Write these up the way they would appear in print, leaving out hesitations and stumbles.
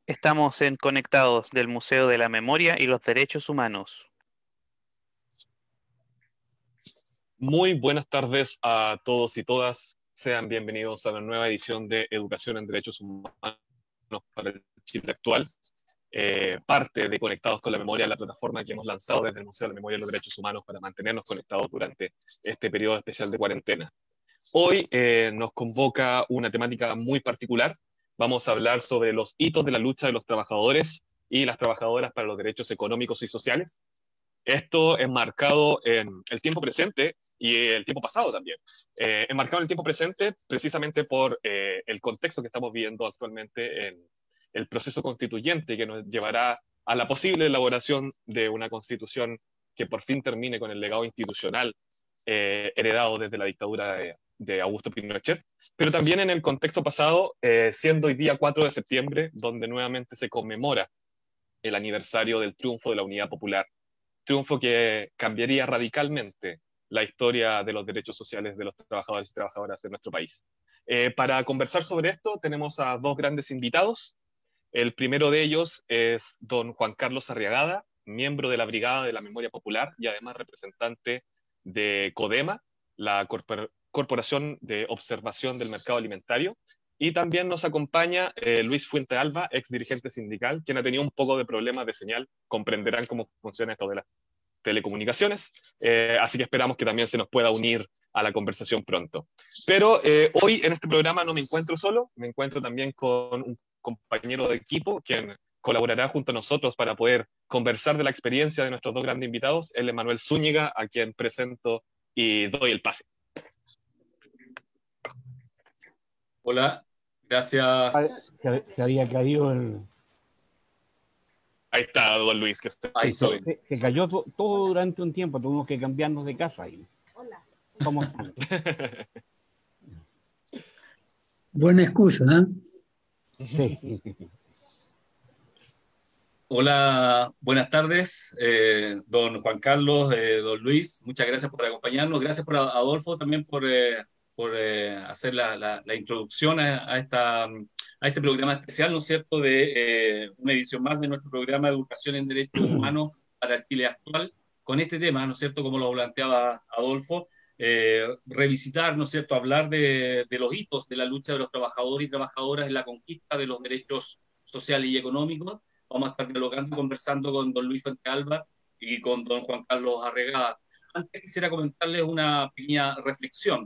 Estamos en Conectados del Museo de la Memoria y los Derechos Humanos. Muy buenas tardes a todos y todas. Sean bienvenidos a la nueva edición de Educación en Derechos Humanos para el Chile actual. Parte de Conectados con la Memoria, la plataforma que hemos lanzado desde el Museo de la Memoria y los Derechos Humanos para mantenernos conectados durante este periodo especial de cuarentena. Hoy nos convoca una temática muy particular. Vamos a hablar sobre los hitos de la lucha de los trabajadores y las trabajadoras para los derechos económicos y sociales. Esto enmarcado en el tiempo presente y el tiempo pasado también. Enmarcado en el tiempo presente precisamente por el contexto que estamos viviendo actualmente en el proceso constituyente que nos llevará a la posible elaboración de una constitución que por fin termine con el legado institucional heredado desde la dictadura de Augusto Pinochet, pero también en el contexto pasado, siendo hoy día 4 de septiembre, donde nuevamente se conmemora el aniversario del triunfo de la Unidad Popular, triunfo que cambiaría radicalmente la historia de los derechos sociales de los trabajadores y trabajadoras de nuestro país. Para conversar sobre esto tenemos a dos grandes invitados. El primero de ellos es don Juan Carlos Arriagada, miembro de la Brigada de la Memoria Popular y además representante de CODEMA, la Corporación de Observación del Mercado Alimentario. Y también nos acompaña Luis Fuente Alba, ex dirigente sindical, quien ha tenido un poco de problemas de señal. Comprenderán cómo funciona esto de las telecomunicaciones, así que esperamos que también se nos pueda unir a la conversación pronto. Pero hoy en este programa no me encuentro solo, me encuentro también con un compañero de equipo quien colaborará junto a nosotros para poder conversar de la experiencia de nuestros dos grandes invitados, él es Manuel Zúñiga, a quien presento y doy el pase. Hola, gracias. Se había caído el... Ahí está, don Luis, que está Ahí justo estoy. Se cayó todo durante un tiempo, tuvimos que cambiarnos de casa. Hola. ¿Cómo están? Buena excusa, ¿eh? Sí. Hola, buenas tardes, don Juan Carlos, don Luis, muchas gracias por acompañarnos, gracias por Adolfo también por hacer la introducción a este programa especial, ¿no es cierto?, de una edición más de nuestro programa de Educación en Derechos Humanos para el Chile actual, con este tema, ¿no es cierto?, como lo planteaba Adolfo, revisitar, ¿no es cierto?, hablar de los hitos de la lucha de los trabajadores y trabajadoras en la conquista de los derechos sociales y económicos. Vamos a estar dialogando y conversando con don Luis Fuente Alba y con don Juan Carlos Arregada. Antes quisiera comentarles una pequeña reflexión.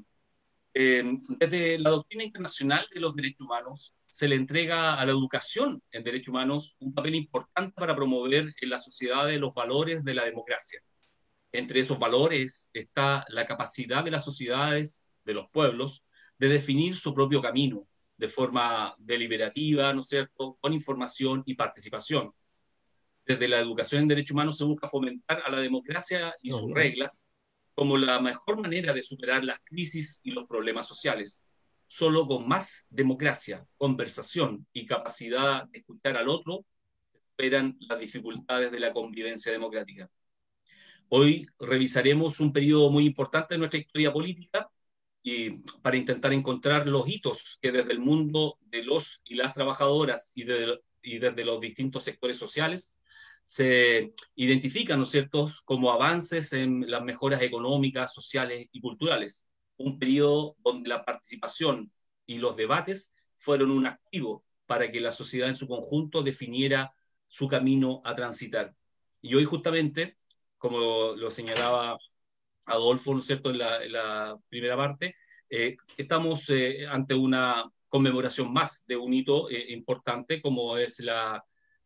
Desde la doctrina internacional de los derechos humanos se le entrega a la educación en derechos humanos un papel importante para promover en la sociedad los valores de la democracia. Entre esos valores está la capacidad de las sociedades, de los pueblos, de definir su propio camino de forma deliberativa, ¿no es cierto?, con información y participación. Desde la educación en derechos humanos se busca fomentar a la democracia y sus reglas como la mejor manera de superar las crisis y los problemas sociales. Solo con más democracia, conversación y capacidad de escuchar al otro, superan las dificultades de la convivencia democrática. Hoy revisaremos un periodo muy importante de nuestra historia política y para intentar encontrar los hitos que desde el mundo de los y las trabajadoras y desde los distintos sectores sociales se identifican, ¿no es cierto?, como avances en las mejoras económicas, sociales y culturales. Un periodo donde la participación y los debates fueron un activo para que la sociedad en su conjunto definiera su camino a transitar. Y hoy justamente, como lo señalaba Adolfo, ¿no es cierto?, en la primera parte, estamos ante una conmemoración más de un hito importante, como es la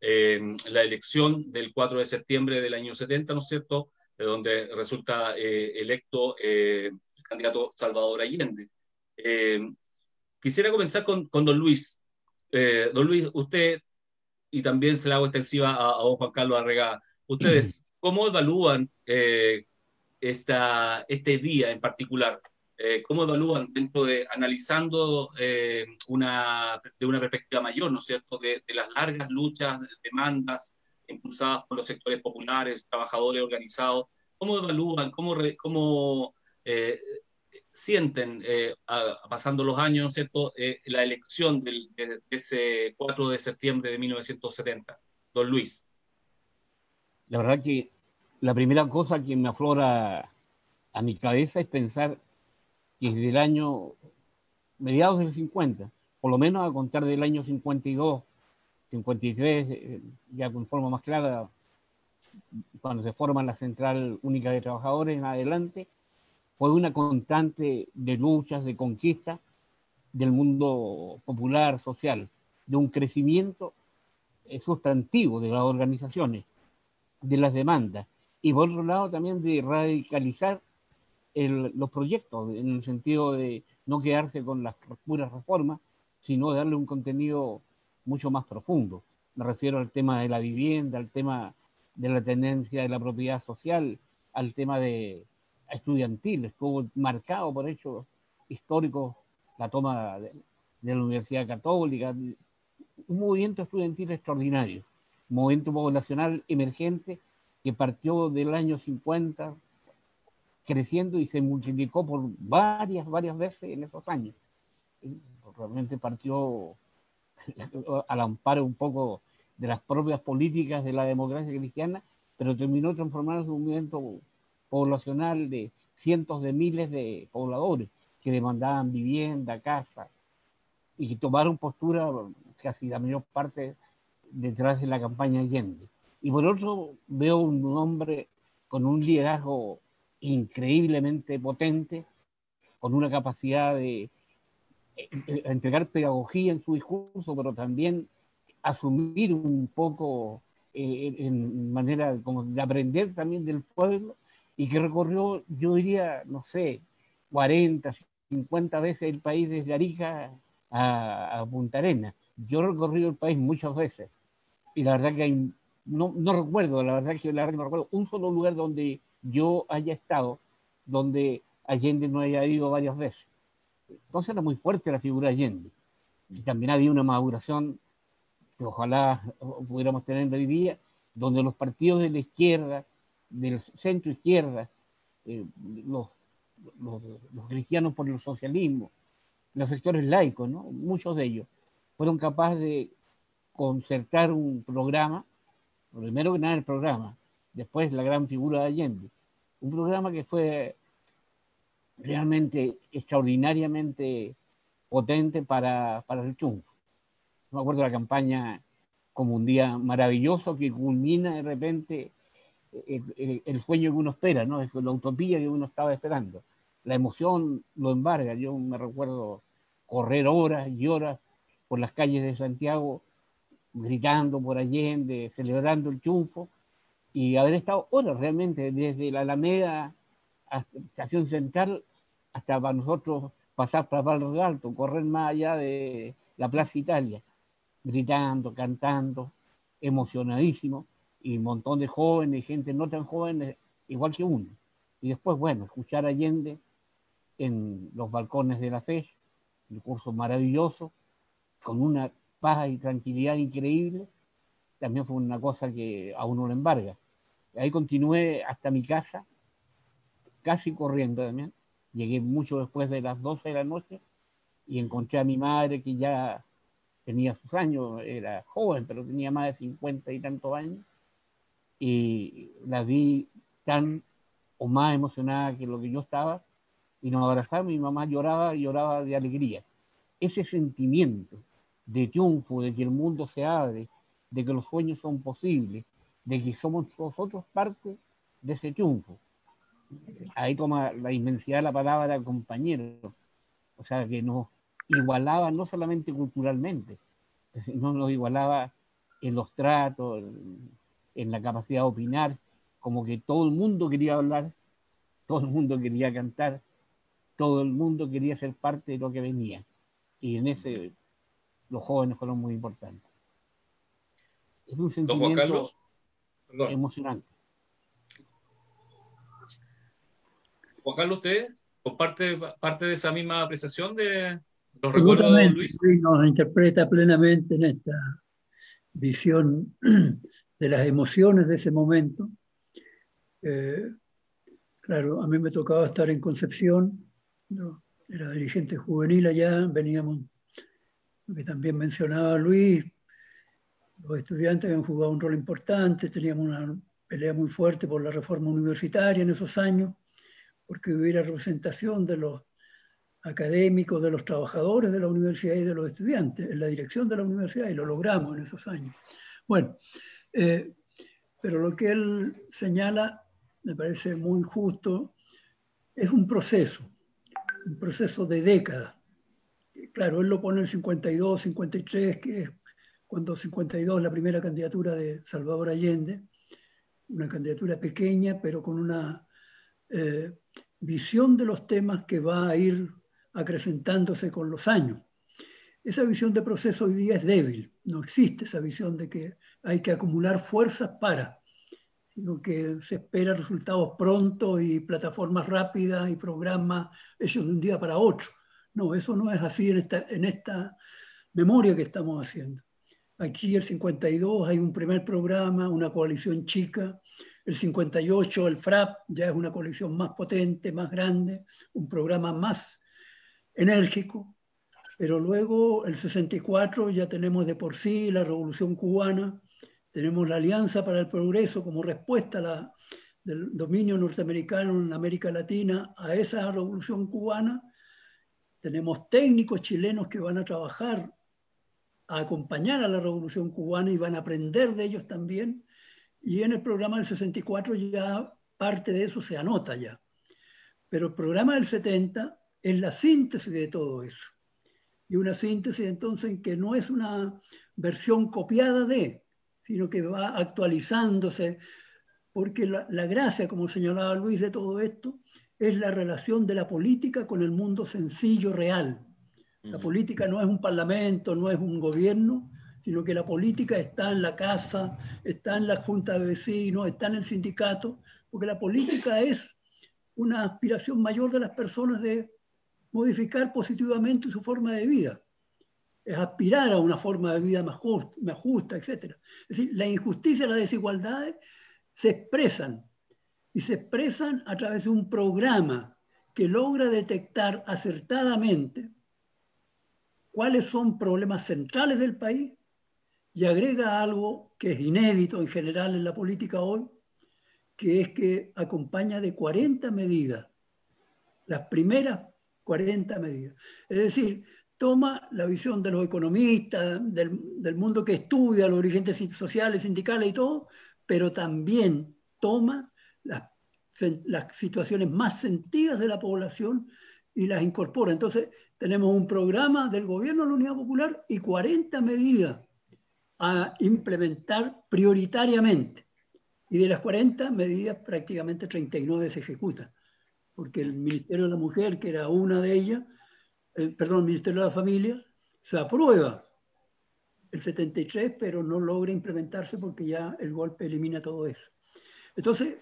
elección del 4 de septiembre del año 70, ¿no es cierto?, donde resulta electo el candidato Salvador Allende. Quisiera comenzar con don Luis. Don Luis, usted, y también se la hago extensiva a don Juan Carlos Arregada, ustedes, ¿cómo evalúan este día en particular? ¿Cómo evalúan dentro de, analizando de una perspectiva mayor, ¿no es cierto?, de las largas luchas, demandas impulsadas por los sectores populares, trabajadores organizados? ¿Cómo evalúan, cómo sienten, pasando los años, ¿no es cierto?, la elección de ese 4 de septiembre de 1970? Don Luis. La verdad que la primera cosa que me aflora a mi cabeza es pensar que desde el año mediados del 50, por lo menos a contar del año 52, 53, ya con forma más clara, cuando se forma la Central Única de Trabajadores en adelante, fue una constante de luchas, de conquistas del mundo popular, social, de un crecimiento sustantivo de las organizaciones, de las demandas, y por otro lado también de radicalizar los proyectos, en el sentido de no quedarse con las puras reformas, sino darle un contenido mucho más profundo. Me refiero al tema de la vivienda, al tema de la tendencia de la propiedad social, al tema de estudiantil. Estuvo marcado por hechos históricos la toma de la Universidad Católica, un movimiento estudiantil extraordinario, un movimiento poblacional emergente que partió del año 50 creciendo y se multiplicó por varias veces en esos años. Realmente partió al amparo un poco de las propias políticas de la democracia cristiana, pero terminó transformándose en un movimiento poblacional de cientos de miles de pobladores que demandaban vivienda, casa, y que tomaron postura casi la mayor parte detrás de la campaña Allende. Y por otro, veo un hombre con un liderazgo increíblemente potente, con una capacidad de entregar pedagogía en su discurso, pero también asumir un poco en manera como de aprender también del pueblo, y que recorrió, yo diría, no sé, 40, 50 veces el país desde Arica a Punta Arenas. Yo he recorrido el país muchas veces y la verdad que no recuerdo, la verdad que no recuerdo un solo lugar donde yo haya estado, donde Allende no haya ido varias veces. Entonces era muy fuerte la figura de Allende. Y también había una maduración que ojalá pudiéramos tener hoy día, donde los partidos de la izquierda, del centro izquierda, eh, los, los, los cristianos por el socialismo, los sectores laicos, ¿no? Muchos de ellos fueron capaces de concertar un programa, primero que nada el programa, después la gran figura de Allende, un programa que fue realmente extraordinariamente potente para el triunfo. Me acuerdo de la campaña como un día maravilloso que culmina de repente el sueño que uno espera, ¿no? Es la utopía que uno estaba esperando. La emoción lo embarga. Yo me recuerdo correr horas y horas por las calles de Santiago, gritando por Allende, celebrando el triunfo, y haber estado horas realmente desde la Alameda hasta la Estación Central hasta para nosotros pasar para Palo Alto, correr más allá de la Plaza Italia, gritando, cantando, emocionadísimo, y un montón de jóvenes, gente no tan jóvenes, igual que uno. Y después, bueno, escuchar a Allende en los balcones de la FES, un curso maravilloso, con una paz y tranquilidad increíble, también fue una cosa que a uno le embarga. Ahí continué hasta mi casa, casi corriendo también. Llegué mucho después de las 12 de la noche y encontré a mi madre que ya tenía sus años, era joven, pero tenía más de 50 y tantos años, y la vi tan o más emocionada que lo que yo estaba, y nos abrazamos, mi mamá lloraba y lloraba de alegría. Ese sentimiento de triunfo, de que el mundo se abre, de que los sueños son posibles, de que somos nosotros parte de ese triunfo. Ahí toma la inmensidad de la palabra compañero, o sea, que nos igualaba no solamente culturalmente, sino nos igualaba en los tratos, en la capacidad de opinar, como que todo el mundo quería hablar, todo el mundo quería cantar, todo el mundo quería ser parte de lo que venía. Y en ese los jóvenes fueron muy importantes. Es un Don Juan sentimiento Carlos, perdón. emocionante. Juan Carlos, ¿usted comparte parte de esa misma apreciación de los recuerdos de Don Absolutamente, Luis? sí, nos interpreta plenamente en esta visión de las emociones de ese momento. Claro, a mí me tocaba estar en Concepción Yo era dirigente juvenil allá, veníamos, lo que también mencionaba Luis, los estudiantes habían jugado un rol importante, teníamos una pelea muy fuerte por la reforma universitaria en esos años, porque hubiera representación de los académicos, de los trabajadores de la universidad y de los estudiantes en la dirección de la universidad, y lo logramos en esos años. Bueno, pero lo que él señala me parece muy justo, es un proceso de décadas. Claro, él lo pone en el 52, 53, que es cuando 52 la primera candidatura de Salvador Allende, una candidatura pequeña, pero con una visión de los temas que va a ir acrecentándose con los años. Esa visión de proceso hoy día es débil, no existe esa visión de que hay que acumular fuerzas para, sino que se espera resultados pronto y plataformas rápidas y programas hechos de un día para otro. No, eso no es así en esta memoria que estamos haciendo. Aquí el 52 hay un primer programa, una coalición chica. El 58 el FRAP ya es una coalición más potente, más grande, un programa más enérgico. Pero luego el 64 ya tenemos de por sí la Revolución Cubana, tenemos la Alianza para el Progreso como respuesta del dominio norteamericano en América Latina a esa Revolución Cubana. Tenemos técnicos chilenos que van a trabajar, a acompañar a la Revolución Cubana y van a aprender de ellos también. Y en el programa del 64 ya parte de eso se anota ya. Pero el programa del 70 es la síntesis de todo eso. Y una síntesis entonces que no es una versión copiada de, sino que va actualizándose, porque la gracia, como señalaba Luis, de todo esto, es la relación de la política con el mundo sencillo, real. La política no es un parlamento, no es un gobierno, sino que la política está en la casa, está en la junta de vecinos, está en el sindicato, porque la política es una aspiración mayor de las personas de modificar positivamente su forma de vida. Es aspirar a una forma de vida más justa, etc. Es decir, la injusticia y las desigualdades se expresan, y se expresan a través de un programa que logra detectar acertadamente cuáles son problemas centrales del país y agrega algo que es inédito en general en la política hoy, que es que acompaña de 40 medidas, las primeras 40 medidas. Es decir, toma la visión de los economistas, del mundo que estudia los dirigentes sociales, sindicales y todo, pero también toma las situaciones más sentidas de la población y las incorpora. Entonces, tenemos un programa del gobierno de la Unidad Popular y 40 medidas a implementar prioritariamente. Y de las 40 medidas, prácticamente 39 se ejecutan, porque el Ministerio de la Mujer, que era una de ellas, el Ministerio de la Familia, se aprueba el 73, pero no logra implementarse porque ya el golpe elimina todo eso. Entonces,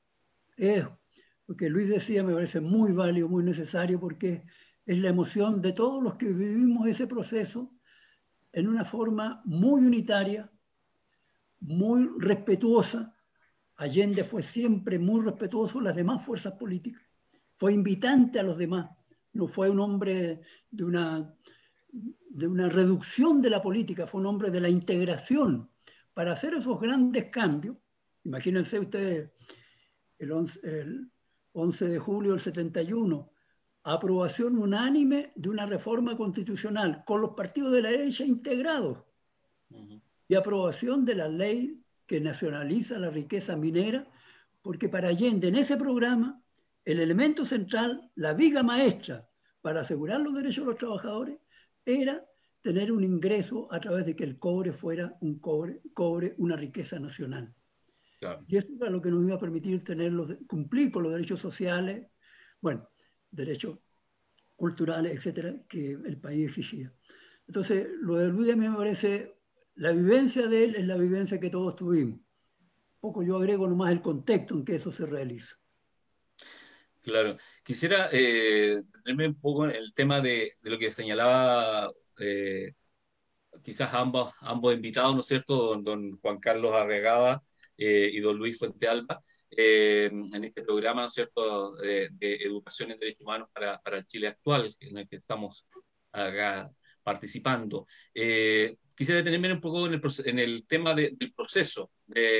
lo que Luis decía me parece muy válido, muy necesario, porque es la emoción de todos los que vivimos ese proceso en una forma muy unitaria, muy respetuosa. Allende fue siempre muy respetuoso de las demás fuerzas políticas, fue invitante a los demás, no fue un hombre de una reducción de la política, fue un hombre de la integración para hacer esos grandes cambios. Imagínense ustedes el 11 de julio del 71, aprobación unánime de una reforma constitucional con los partidos de la derecha integrados y aprobación de la ley que nacionaliza la riqueza minera, porque para Allende en ese programa el elemento central, la viga maestra para asegurar los derechos de los trabajadores era tener un ingreso a través de que el cobre fuera una riqueza nacional. Claro. Y eso era lo que nos iba a permitir cumplir con los derechos sociales, bueno, derechos culturales, etcétera, que el país exigía. Entonces, lo de Luis a mí me parece, la vivencia de él es la vivencia que todos tuvimos. Poco yo agrego nomás el contexto en que eso se realiza. Claro. Quisiera tenerme un poco en el tema de lo que señalaba quizás ambos invitados, ¿no es cierto? Don Juan Carlos Arregada y don Luis Fuentealba, en este programa, ¿no es cierto?, de educación en derechos humanos para el Chile actual, en el que estamos acá participando. Quisiera detenerme un poco en el tema del proceso,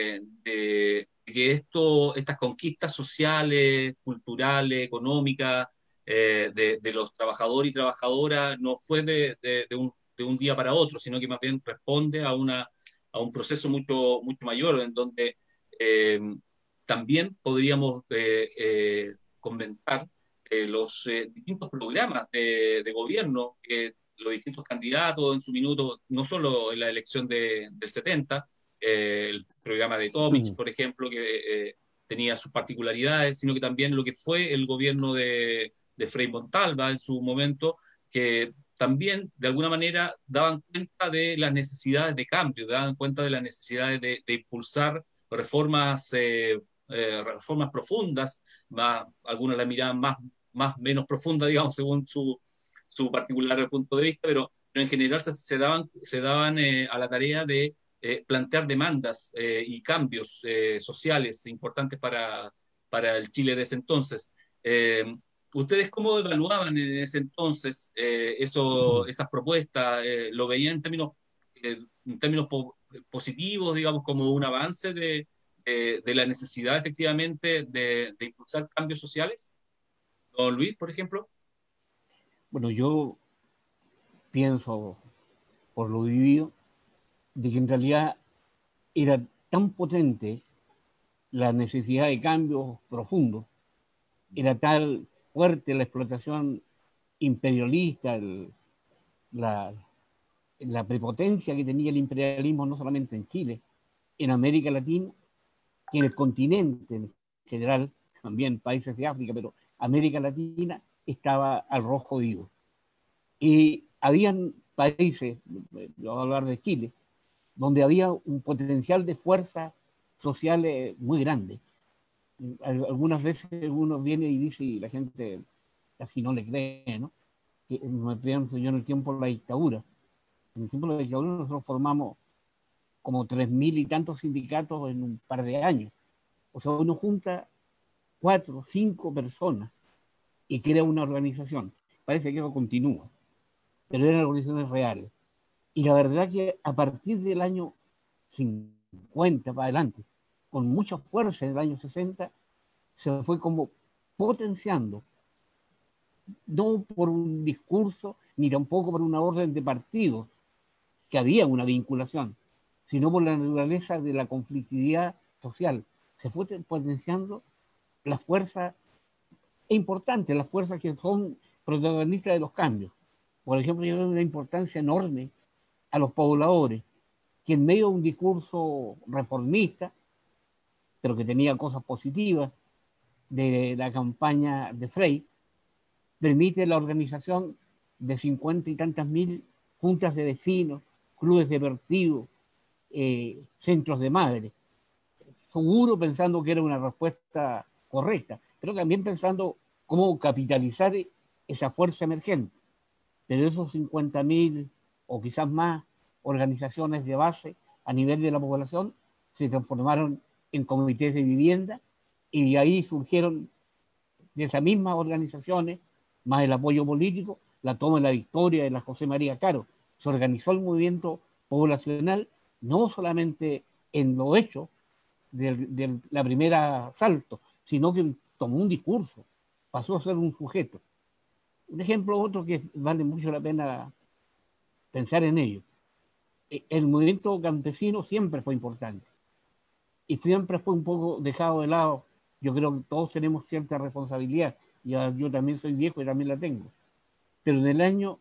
de que estas conquistas sociales, culturales, económicas, de los trabajadores y trabajadoras, no fue de un día para otro, sino que más bien responde a un proceso mucho, mucho mayor, en donde también podríamos comentar los distintos programas de gobierno que los distintos candidatos en su minuto, no solo en la elección del 70, el programa de Tomic, por ejemplo, que tenía sus particularidades, sino que también lo que fue el gobierno de Frei Montalva en su momento, que también de alguna manera daban cuenta de las necesidades de cambio, daban cuenta de las necesidades de impulsar reformas, reformas profundas, algunas la miraban menos profunda, digamos, según su particular punto de vista, pero en general se daban a la tarea de plantear demandas y cambios sociales importantes para el Chile de ese entonces. ¿Ustedes cómo evaluaban en ese entonces esas propuestas? ¿Lo veían en términos positivos, digamos, como un avance de la necesidad efectivamente de impulsar cambios sociales? Don Luis, por ejemplo. Bueno, yo pienso, por lo vivido, de que en realidad era tan potente la necesidad de cambios profundos, era tan fuerte la explotación imperialista, la prepotencia que tenía el imperialismo no solamente en Chile, en América Latina, que en el continente en general, también países de África, pero América Latina estaba al rojo vivo. Y habían países, voy a hablar de Chile, donde había un potencial de fuerza social muy grande. Algunas veces uno viene y dice, y la gente casi no le cree, ¿no?, que me pienso yo en el tiempo de la dictadura. En el tiempo de la dictadura nosotros formamos como 3.000 y tantos sindicatos en un par de años. O sea, uno junta 4 o 5 personas y crea una organización. Parece que eso continúa, pero eran organizaciones reales. Y la verdad que a partir del año 50 para adelante, con mucha fuerza en el año 60, se fue como potenciando, no por un discurso, ni tampoco por una orden de partido, que había una vinculación, sino por la naturaleza de la conflictividad social. Se fue potenciando las fuerzas importantes, las fuerzas que son protagonistas de los cambios. Por ejemplo, yo doy una importancia enorme a los pobladores, que en medio de un discurso reformista, pero que tenía cosas positivas de la campaña de Frei, permite la organización de 50 y tantas mil juntas de vecinos, clubes deportivos, centros de madres. Seguro pensando que era una respuesta correcta, pero también pensando cómo capitalizar esa fuerza emergente. Pero esos 50.000 o quizás más organizaciones de base a nivel de la población se transformaron en comités de vivienda y de ahí surgieron de esas mismas organizaciones, más el apoyo político, la toma de la Victoria de la José María Caro. Se organizó el movimiento poblacional no solamente en lo hecho de la primera asalto, sino que tomó un discurso, pasó a ser un sujeto. Un ejemplo otro que vale mucho la pena pensar en ello. El movimiento campesino siempre fue importante y siempre fue un poco dejado de lado. Yo creo que todos tenemos cierta responsabilidad. Yo también soy viejo y también la tengo. Pero en el año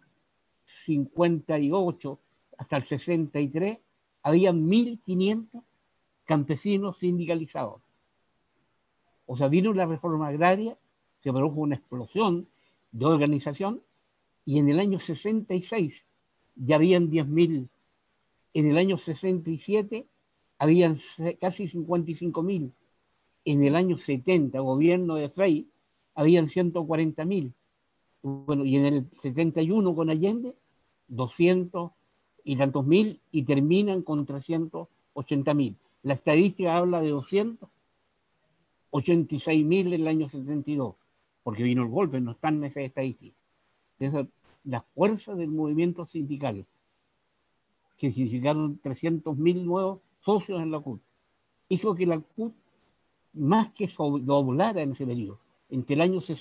58 hasta el 63 había 1.500 campesinos sindicalizados. O sea, vino la reforma agraria, se produjo una explosión de organización y en el año 66 ya habían 10.000. En el año 67 habían casi 55.000. En el año 70, gobierno de Frei, habían 140.000. Bueno, y en el 71 con Allende, 200 y tantos mil, y terminan con 380.000. La estadística habla de 200 86.000 en el año 72, porque vino el golpe, no están en esa estadística. Entonces, la fuerza del movimiento sindical, que significaron 300.000 nuevos socios en la CUT, hizo que la CUT más que doblara en ese periodo. Entre el año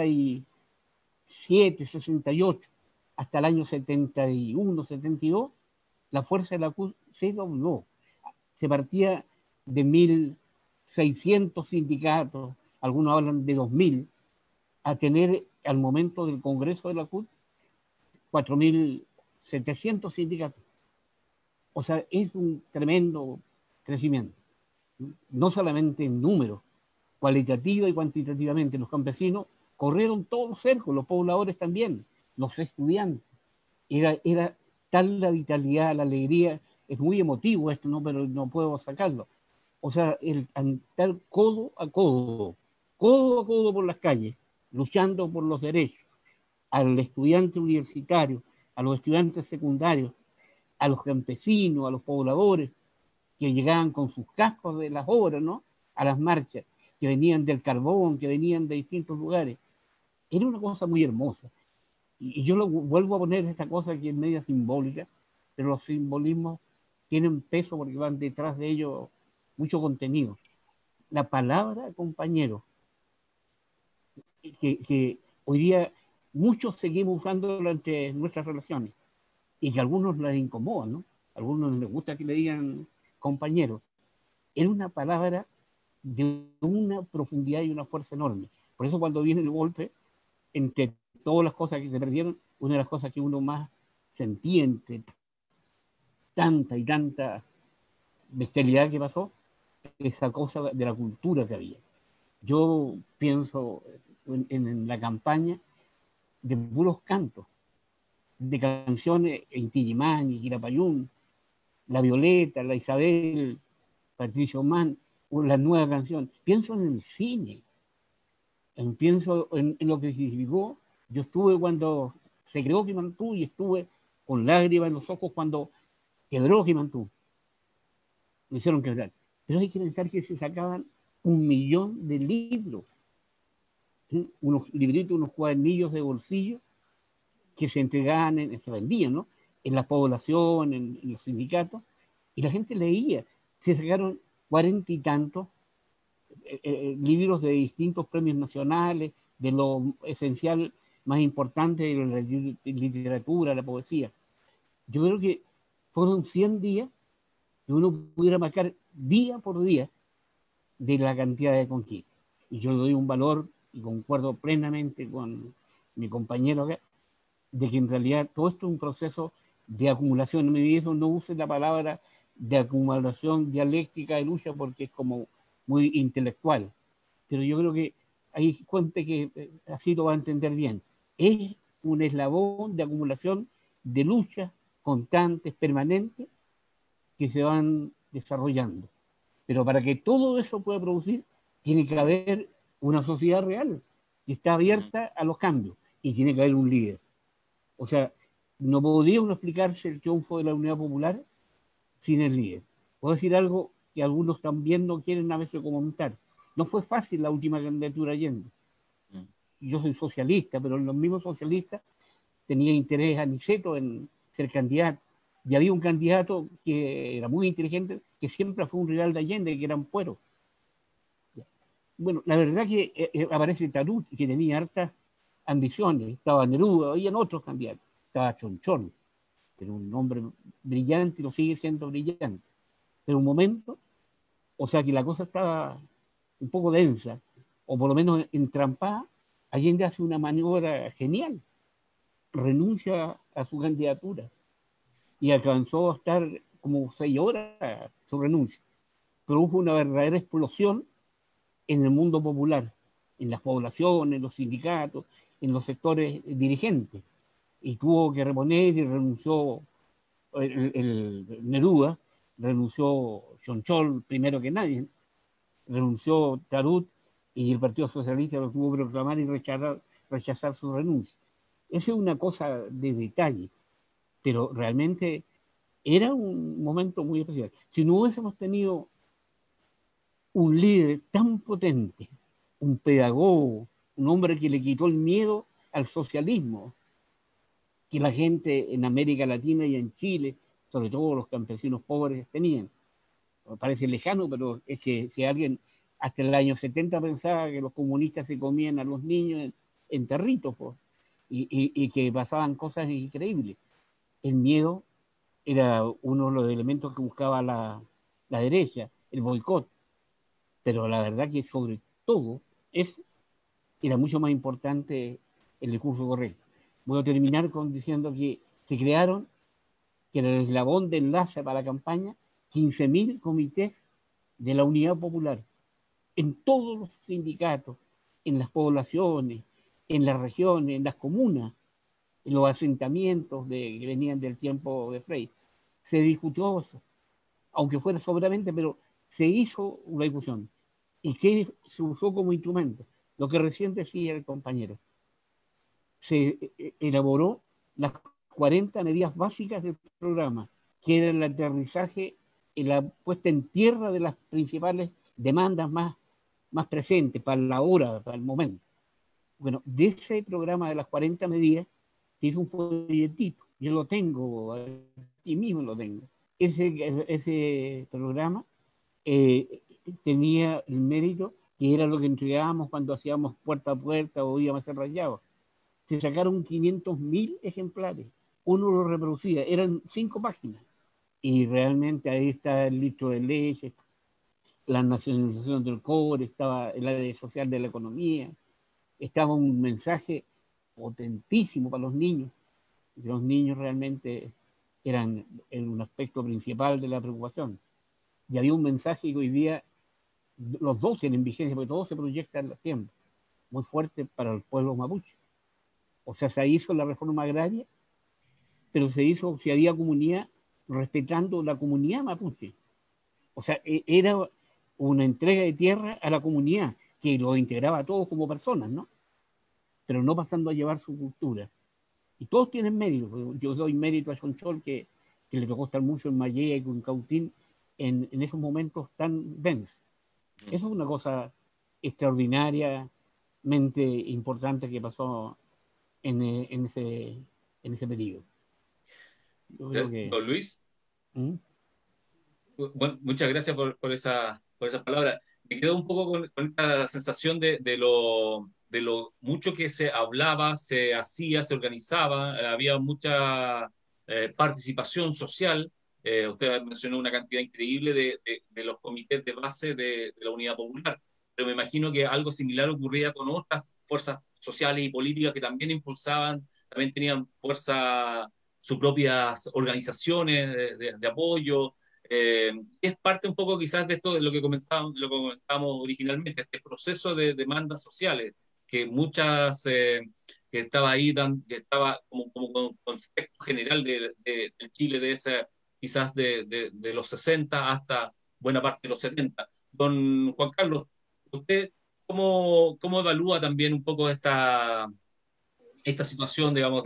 67, 68, hasta el año 71, 72, la fuerza de la CUT se dobló. Se partía de 1.600 sindicatos, algunos hablan de 2.000, a tener al momento del Congreso de la CUT 4.700 sindicatos. O sea, es un tremendo crecimiento, no solamente en números, cualitativa y cuantitativamente. Los campesinos corrieron todos cerca, los pobladores también, los estudiantes. Era tal la vitalidad, la alegría, es muy emotivo esto, ¿no? Pero no puedo sacarlo. O sea, el andar codo a codo por las calles, luchando por los derechos, al estudiante universitario, a los estudiantes secundarios, a los campesinos, a los pobladores, que llegaban con sus cascos de las obras, ¿no? A las marchas, que venían del carbón, que venían de distintos lugares. Era una cosa muy hermosa. Y yo lo vuelvo a poner esta cosa que es media simbólica, pero los simbolismos tienen peso porque van detrás de ellos mucho contenido. La palabra compañero, que hoy día muchos seguimos usándola entre nuestras relaciones y que a algunos les incomoda, ¿no? A algunos les gusta que le digan compañero. Era una palabra de una profundidad y una fuerza enorme. Por eso cuando viene el golpe, entre todas las cosas que se perdieron, una de las cosas que uno más sentía entre tanta y tanta bestialidad que pasó, esa cosa de la cultura que había. Yo pienso en la campaña de puros cantos, de canciones en Tillimán, Quirapayún, La Violeta, La Isabel, Patricio Mann, la nueva canción. Pienso en el cine, pienso en lo que significó. Yo estuve cuando se creó Quimantú y estuve con lágrimas en los ojos cuando quebró Quimantú. Me hicieron quebrar. Pero hay que pensar que se sacaban 1.000.000 de libros, ¿sí? Unos libritos, unos cuadernillos de bolsillo que se entregaban, se vendían, ¿no? En la población, en los sindicatos, y la gente leía. Se sacaron 40 y tantos libros de distintos premios nacionales, de lo esencial más importante de la literatura, la poesía. Yo creo que fueron 100 días que uno pudiera marcar día por día de la cantidad de conquistas. Y yo le doy un valor, y concuerdo plenamente con mi compañero acá, de que en realidad todo esto es un proceso de acumulación. No use la palabra de acumulación dialéctica de lucha porque es como muy intelectual, pero yo creo que hay gente que así lo va a entender bien. Es un eslabón de acumulación de luchas constantes, permanentes, que se van desarrollando. Pero para que todo eso pueda producir, tiene que haber una sociedad real que está abierta a los cambios y tiene que haber un líder. O sea, no podría uno explicarse el triunfo de la Unidad Popular sin el líder. Puedo decir algo que algunos también no quieren a veces comentar. No fue fácil la última candidatura Allende. Yo soy socialista, pero los mismos socialistas tenían interés aniceto en ser candidato. Y había un candidato que era muy inteligente, que siempre fue un rival de Allende, que era Ampuero. Bueno, la verdad que aparece Tarut, que tenía hartas ambiciones. Estaba Neruda, habían otros candidatos. Estaba Chonchón, que era un hombre brillante y lo sigue siendo brillante. Pero un momento, o sea que la cosa estaba un poco densa, o por lo menos entrampada. Allende hace una maniobra genial, renuncia a su candidatura y alcanzó a estar como 6 horas su renuncia. Produjo una verdadera explosión en el mundo popular, en las poblaciones, en los sindicatos, en los sectores dirigentes. Y tuvo que reponer y renunció el Neruda, renunció Chonchol primero que nadie, renunció Tarut y el Partido Socialista lo tuvo que proclamar y rechazar su renuncia. Esa es una cosa de detalle, pero realmente era un momento muy especial. Si no hubiésemos tenido un líder tan potente, un pedagogo, un hombre que le quitó el miedo al socialismo, que la gente en América Latina y en Chile, sobre todo los campesinos pobres, tenían. Parece lejano, pero es que si alguien hasta el año 70 pensaba que los comunistas se comían a los niños en tarritos, pues, y que pasaban cosas increíbles. El miedo era uno de los elementos que buscaba la derecha, el boicot, pero la verdad que sobre todo era mucho más importante el discurso correcto. Voy a terminar diciendo que se crearon, que era el eslabón de enlace para la campaña, 15.000 comités de la Unidad Popular, en todos los sindicatos, en las poblaciones, en las regiones, en las comunas, en los asentamientos que venían del tiempo de Frei. Se discutió eso, aunque fuera soberamente, pero se hizo una discusión. ¿Y qué se usó como instrumento? Lo que recién decía el compañero. Se elaboró las 40 medidas básicas del programa, que era el aterrizaje y la puesta en tierra de las principales demandas más presentes para la hora, para el momento. Bueno, de ese programa de las 40 medidas se hizo un folletito. Yo lo tengo, aquí mismo lo tengo. Ese programa tenía el mérito que era lo que entregábamos cuando hacíamos puerta a puerta o íbamos a ser rayados. Se sacaron 500.000 ejemplares. Uno lo reproducía, eran 5 páginas. Y realmente ahí está el litro de leche, la nacionalización del cobre, estaba el área social de la economía, estaba un mensaje potentísimo para los niños. Los niños realmente eran un aspecto principal de la preocupación. Y había un mensaje que hoy día los dos tienen vigencia, porque todo se proyecta en los tiempos, muy fuerte para el pueblo mapuche. O sea, se hizo la reforma agraria, pero se había comunidad respetando la comunidad mapuche. O sea, era una entrega de tierra a la comunidad, que lo integraba a todos como personas, ¿no? Pero no pasando a llevar su cultura. Y todos tienen mérito. Yo doy mérito a Sonchol, que le tocó estar mucho en Mayea y con Cautín en esos momentos tan densos. Eso es una cosa extraordinariamente importante que pasó en ese periodo. Yo creo que... Don Luis, ¿Mm? bueno, muchas gracias por esas palabras. Me quedo un poco con esta sensación de lo mucho que se hablaba, se hacía, se organizaba, había mucha participación social. Usted mencionó una cantidad increíble de los comités de base de la Unidad Popular, pero me imagino que algo similar ocurría con otras fuerzas sociales y políticas que también impulsaban, también tenían fuerza, sus propias organizaciones de apoyo. Es parte un poco quizás de esto de lo que comentábamos originalmente, este proceso de demandas sociales, que muchas, que estaba ahí, que estaba como un concepto general de Chile, de esa, quizás de los 60 hasta buena parte de los 70. Don Juan Carlos, ¿usted cómo evalúa también un poco esta situación, digamos,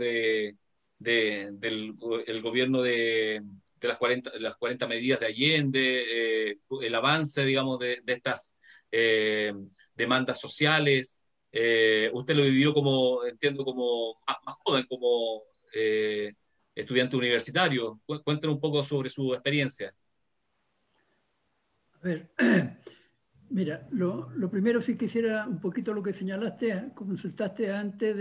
del el gobierno de las 40 medidas de Allende, el avance, digamos, de estas demandas sociales? Usted lo vivió como, entiendo, como más joven, como estudiante universitario. Cuéntenos un poco sobre su experiencia. A ver, mira, lo primero sí quisiera un poquito lo que señalaste, consultaste antes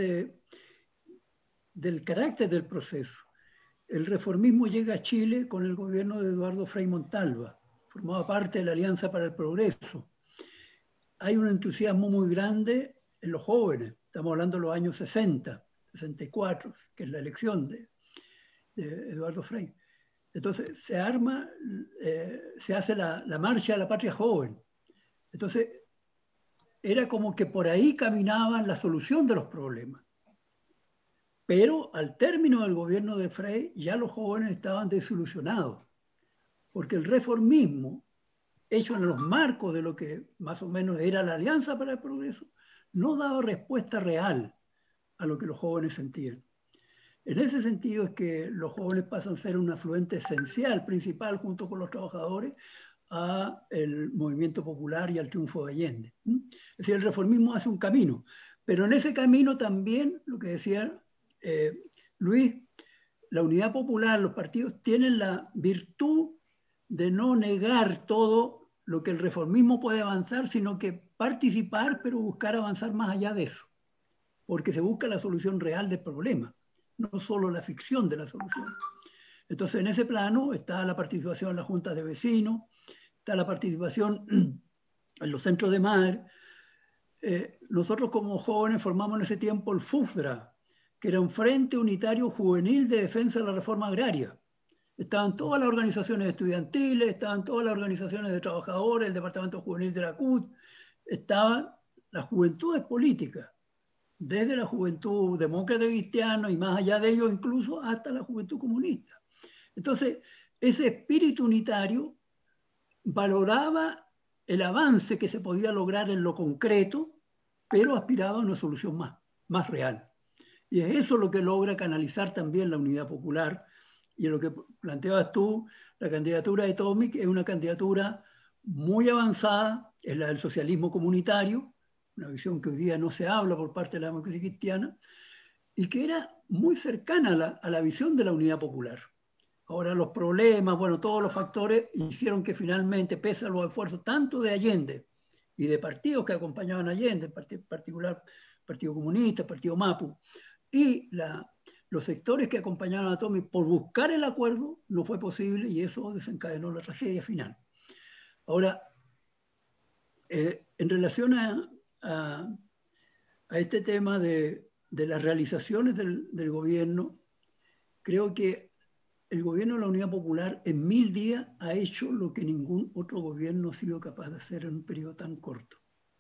del carácter del proceso. El reformismo llega a Chile con el gobierno de Eduardo Frei Montalva, formaba parte de la Alianza para el Progreso. Hay un entusiasmo muy grande en los jóvenes, estamos hablando de los años 60, 64, que es la elección de Eduardo Frei. Entonces se arma, se hace la marcha de la patria joven. Entonces era como que por ahí caminaban la solución de los problemas. Pero al término del gobierno de Frei ya los jóvenes estaban desilusionados, porque el reformismo, hecho en los marcos de lo que más o menos era la Alianza para el Progreso, no daba respuesta real a lo que los jóvenes sentían. En ese sentido es que los jóvenes pasan a ser un afluente esencial, principal, junto con los trabajadores, al movimiento popular y al triunfo de Allende. Es decir, el reformismo hace un camino, pero en ese camino también, lo que decía Luis, la unidad popular, los partidos tienen la virtud de no negar todo lo que el reformismo puede avanzar, sino que participar, pero buscar avanzar más allá de eso, porque se busca la solución real del problema, no solo la ficción de la solución. Entonces, en ese plano está la participación en las juntas de vecinos, está la participación en los centros de madre. Nosotros como jóvenes formamos en ese tiempo el FUFDRA, que era un Frente Unitario Juvenil de Defensa de la Reforma Agraria. Estaban todas las organizaciones estudiantiles, estaban todas las organizaciones de trabajadores, el Departamento Juvenil de la CUT, estaban las juventudes políticas, desde la juventud demócrata y cristiana y más allá de ello incluso hasta la juventud comunista. Entonces, ese espíritu unitario valoraba el avance que se podía lograr en lo concreto, pero aspiraba a una solución más real. Y es eso lo que logra canalizar también la unidad popular. Y en lo que planteabas tú, la candidatura de Tomic es una candidatura muy avanzada, es la del socialismo comunitario, una visión que hoy día no se habla por parte de la democracia cristiana, y que era muy cercana a la visión de la unidad popular. Ahora los problemas, bueno, todos los factores hicieron que finalmente, pese a los esfuerzos tanto de Allende y de partidos que acompañaban a Allende, en particular Partido Comunista, Partido Mapu, y los sectores que acompañaban a Tomic por buscar el acuerdo, no fue posible y eso desencadenó la tragedia final. Ahora, en relación a este tema de las realizaciones del gobierno, creo que el gobierno de la Unidad Popular en 1000 días ha hecho lo que ningún otro gobierno ha sido capaz de hacer en un periodo tan corto.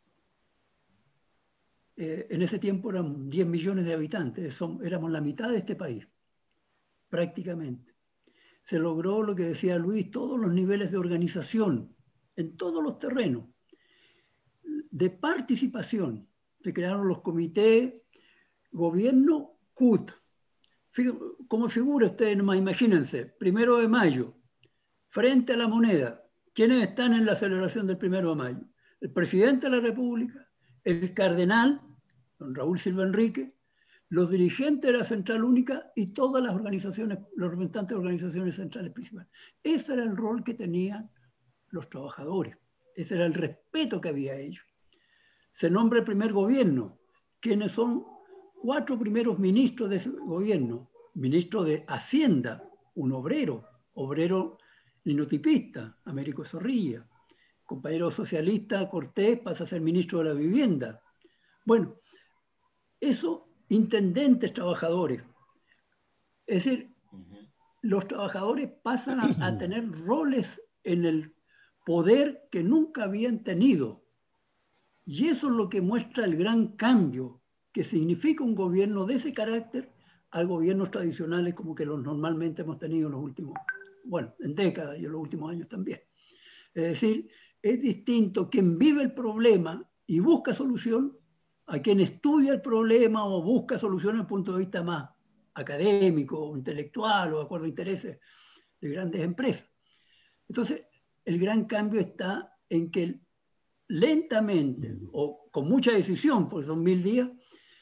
En ese tiempo eran 10 millones de habitantes, éramos la mitad de este país, prácticamente. Se logró lo que decía Luis, todos los niveles de organización, en todos los terrenos, de participación. Se crearon los comités, gobierno CUT. Como figura ustedes nomás, imagínense, 1 de mayo, frente a la moneda, ¿quiénes están en la celebración del 1 de mayo? El presidente de la República, el cardenal, don Raúl Silva Enrique, los dirigentes de la Central Única y todas las organizaciones, los representantes de organizaciones centrales principales. Ese era el rol que tenían los trabajadores, ese era el respeto que había ellos. Se nombra el primer gobierno, quienes son 4 primeros ministros de ese gobierno. Ministro de Hacienda, un obrero linotipista, Américo Zorrilla. Compañero socialista Cortés pasa a ser ministro de la Vivienda. Bueno, eso, intendentes trabajadores. Es decir, los trabajadores pasan a tener roles en el poder que nunca habían tenido. Y eso es lo que muestra el gran cambio que significa un gobierno de ese carácter al gobiernos tradicionales como que los normalmente hemos tenido en los últimos, bueno, en décadas y en los últimos años también. Es decir, es distinto quien vive el problema y busca solución a quien estudia el problema o busca solución desde el punto de vista más académico o intelectual o de acuerdo a intereses de grandes empresas. Entonces, el gran cambio está en que lentamente o con mucha decisión, porque son 1000 días,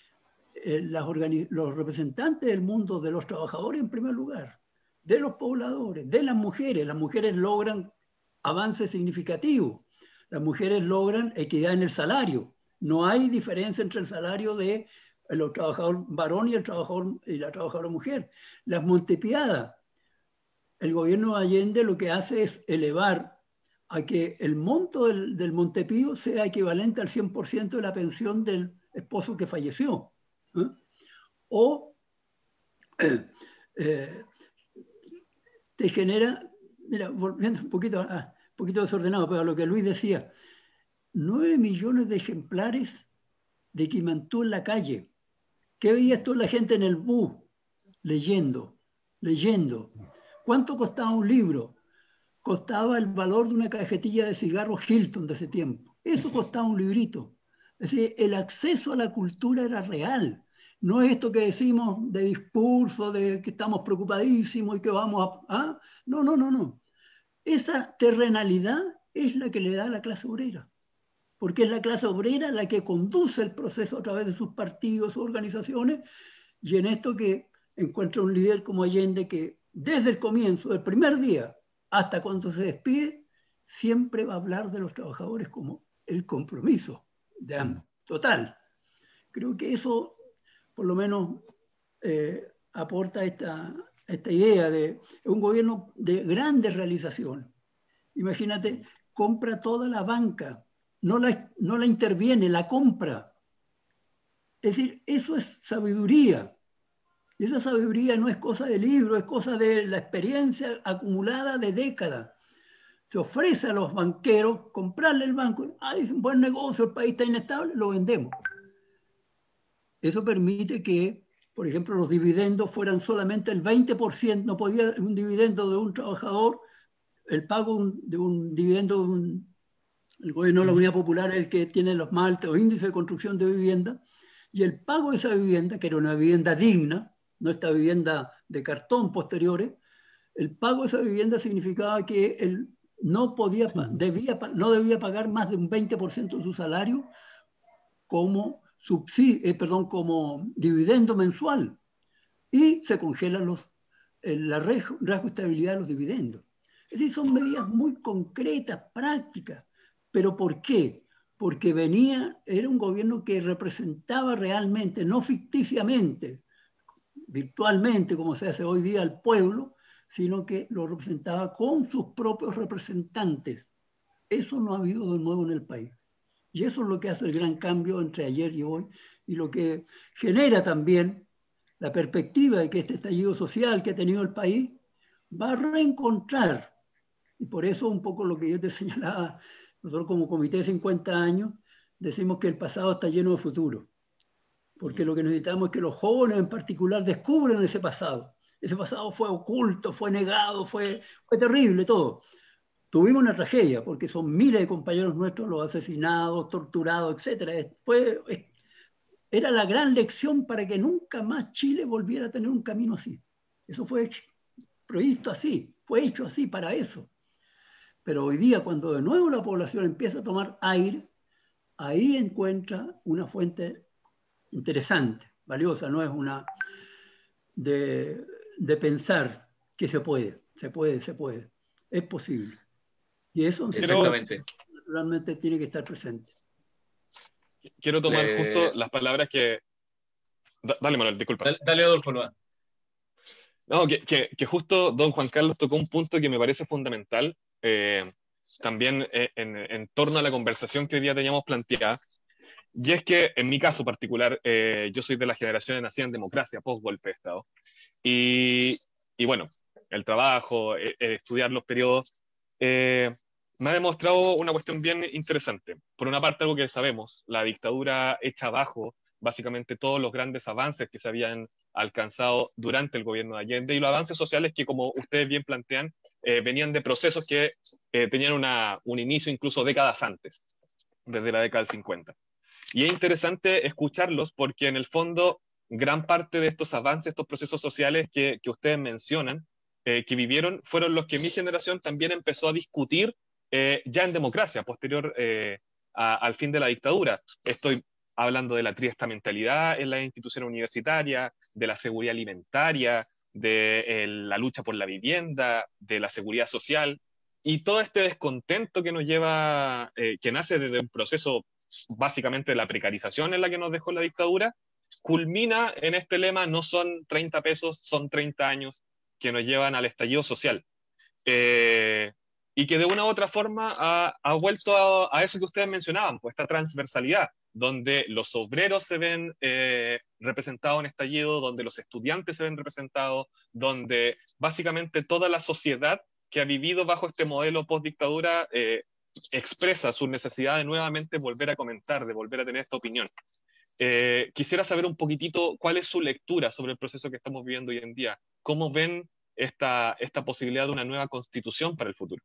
los representantes del mundo de los trabajadores en primer lugar, de los pobladores, de las mujeres logran avances significativos, las mujeres logran equidad en el salario, no hay diferencia entre el salario de el trabajador varón y la trabajadora mujer. Las montepiadas, el gobierno de Allende lo que hace es elevar a que el monto del montepío sea equivalente al 100% de la pensión del esposo que falleció. O te genera, mira, volviendo un poquito desordenado, pero a lo que Luis decía, 9 millones de ejemplares de Quimantú en la calle. ¿Qué veías tú la gente en el bus? Leyendo. ¿Cuánto costaba un libro? Costaba el valor de una cajetilla de cigarros Hilton de ese tiempo. Eso costaba un librito. Es decir, el acceso a la cultura era real. No es esto que decimos de discurso, de que estamos preocupadísimos y que vamos a... ¿ah? No. Esa terrenalidad es la que le da a la clase obrera, porque es la clase obrera la que conduce el proceso a través de sus partidos, sus organizaciones, y en esto que encuentra un líder como Allende que desde el comienzo, del primer día hasta cuando se despide, siempre va a hablar de los trabajadores como el compromiso total. Creo que eso, por lo menos, aporta esta idea de un gobierno de grandes realizaciones. Imagínate, compra toda la banca, no la interviene, la compra. Es decir, eso es sabiduría. Y esa sabiduría no es cosa de libro, es cosa de la experiencia acumulada de décadas. Se ofrece a los banqueros comprarle el banco. Es un buen negocio, el país está inestable, lo vendemos. Eso permite que, por ejemplo, los dividendos fueran solamente el 20%. No podía un dividendo de un trabajador, el pago de un dividendo el gobierno de la Unidad Popular es el que tiene los más altos índices de construcción de vivienda, y el pago de esa vivienda, que era una vivienda digna, no esta vivienda de cartón posteriores, el pago de esa vivienda significaba que él no debía pagar más de un 20% de su salario como como dividendo mensual, y se congelan la reajustabilidad de los dividendos. Es decir, son medidas muy concretas, prácticas. ¿Pero por qué? Porque era un gobierno que representaba realmente, no ficticiamente, virtualmente, como se hace hoy día al pueblo, sino que lo representaba con sus propios representantes. Eso no ha habido de nuevo en el país. Y eso es lo que hace el gran cambio entre ayer y hoy, y lo que genera también la perspectiva de que este estallido social que ha tenido el país va a reencontrar. Y por eso un poco lo que yo te señalaba, nosotros como Comité de 50 años decimos que el pasado está lleno de futuro, porque lo que necesitamos es que los jóvenes en particular descubran ese pasado. Ese pasado fue oculto, fue negado, fue terrible todo. Tuvimos una tragedia, porque son miles de compañeros nuestros los asesinados, torturados, etc. Era la gran lección para que nunca más Chile volviera a tener un camino así. Eso fue previsto así, fue hecho así para eso. Pero hoy día, cuando de nuevo la población empieza a tomar aire, ahí encuentra una fuente interesante, valiosa, no es una de pensar que se puede, es posible. Y eso naturalmente tiene que estar presente. Quiero tomar justo las palabras que... Dale, Manuel, disculpa. Dale, Adolfo, no. No, que justo don Juan Carlos tocó un punto que me parece fundamental, también en torno a la conversación que hoy día teníamos planteada, y es que en mi caso particular, yo soy de la generación nacida en democracia, post-golpe de Estado, y bueno, el trabajo, estudiar los periodos, me ha demostrado una cuestión bien interesante. Por una parte, algo que sabemos, la dictadura echa abajo básicamente todos los grandes avances que se habían alcanzado durante el gobierno de Allende, y los avances sociales que, como ustedes bien plantean, venían de procesos que tenían un inicio incluso décadas antes, desde la década del 50. Y es interesante escucharlos porque en el fondo gran parte de estos avances, estos procesos sociales que ustedes mencionan, que vivieron, fueron los que mi generación también empezó a discutir ya en democracia, posterior al fin de la dictadura. Estoy hablando de la triestamentalidad en las instituciones universitarias, de la seguridad alimentaria, de la lucha por la vivienda, de la seguridad social, y todo este descontento que nos lleva, que nace desde un proceso básicamente de la precarización en la que nos dejó la dictadura, culmina en este lema: no son 30 pesos, son 30 años, que nos llevan al estallido social. Y que de una u otra forma ha vuelto a eso que ustedes mencionaban, pues esta transversalidad, donde los obreros se ven representados en estallido, donde los estudiantes se ven representados, donde básicamente toda la sociedad que ha vivido bajo este modelo post-dictadura expresa su necesidad de nuevamente volver a comentar, de volver a tener esta opinión. Quisiera saber un poquitito cuál es su lectura sobre el proceso que estamos viviendo hoy en día. ¿Cómo ven esta posibilidad de una nueva constitución para el futuro?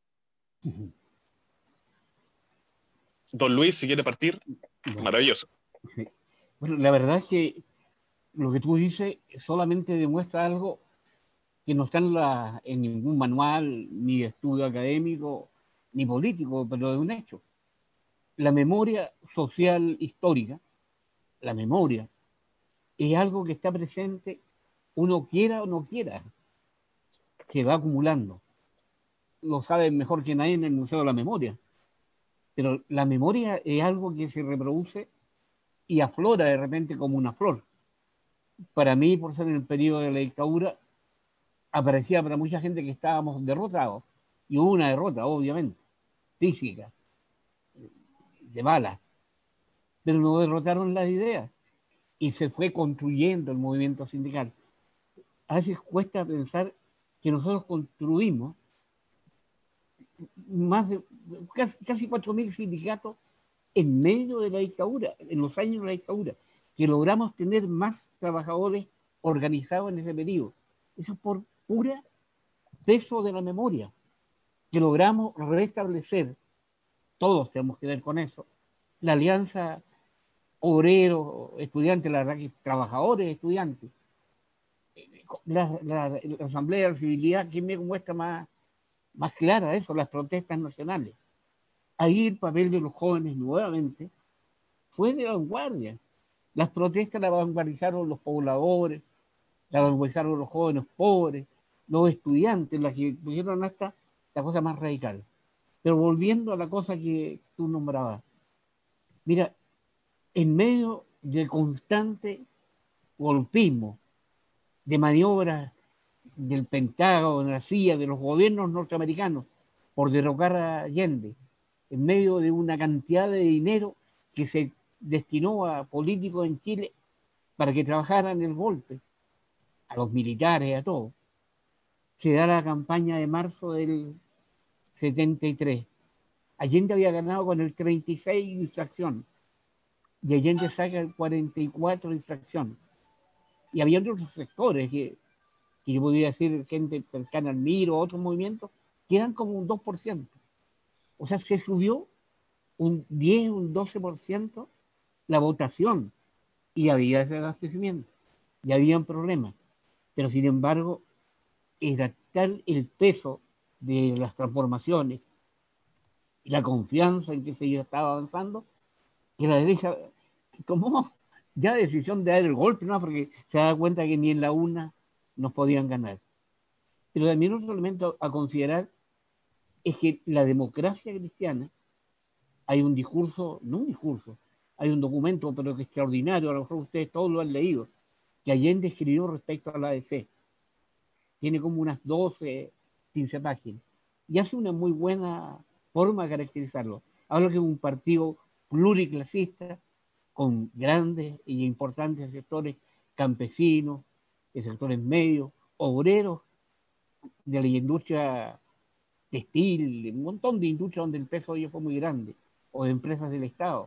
Don Luis, si quiere partir, maravilloso. Sí. Bueno, la verdad es que lo que tú dices solamente demuestra algo que no está en ningún manual ni estudio académico ni político, pero de un hecho. La memoria social histórica, la memoria, es algo que está presente, uno quiera o no quiera, que va acumulando. Lo saben mejor que nadie en el Museo de la Memoria. Pero la memoria es algo que se reproduce y aflora de repente como una flor. Para mí, por ser en el periodo de la dictadura, aparecía para mucha gente que estábamos derrotados. Y hubo una derrota, obviamente, física, de bala. Pero no derrotaron las ideas y se fue construyendo el movimiento sindical. A veces cuesta pensar que nosotros construimos más de casi 4.000 sindicatos en medio de la dictadura, en los años de la dictadura, que logramos tener más trabajadores organizados en ese periodo. Eso es por pura peso de la memoria, que logramos restablecer, todos tenemos que ver con eso, la alianza obrero, estudiantes, la verdad que trabajadores, estudiantes, la Asamblea de Civilidad, que me muestra más clara eso, las protestas nacionales. Ahí el papel de los jóvenes nuevamente fue de vanguardia. Las protestas las vanguardizaron los pobladores, las vanguardizaron los jóvenes pobres, los estudiantes, las que pusieron hasta la cosa más radical. Pero volviendo a la cosa que tú nombrabas, mira, en medio del constante golpismo, de maniobras del Pentágono, de la CIA, de los gobiernos norteamericanos por derrocar a Allende, en medio de una cantidad de dinero que se destinó a políticos en Chile para que trabajaran el golpe, a los militares, a todos. Se da la campaña de marzo del 73. Allende había ganado con el 36 de infracción y Allende saca el 44 de infracción. Y había otros sectores que yo podría decir, gente cercana al MIR o otros movimientos, que eran como un 2%. O sea, se subió un 10, un 12% la votación y había desabastecimiento y habían problemas. Pero sin embargo, era tal el peso de las transformaciones y la confianza en que se estaba avanzando que la derecha tomó ya decisión de dar el golpe, ¿no? Porque se da cuenta que ni en la una nos podían ganar. Pero también otro elemento a considerar es que la democracia cristiana, hay un discurso, no un discurso, hay un documento, pero que es extraordinario, a lo mejor ustedes todos lo han leído, que Allende escribió respecto a la ADC. Tiene como unas 12, 15 páginas. Y hace una muy buena forma de caracterizarlo. Habla que es un partido pluriclasista, con grandes y importantes sectores campesinos, de sectores medios, obreros de la industria textil, un montón de industrias donde el peso de ellos fue muy grande, o de empresas del Estado.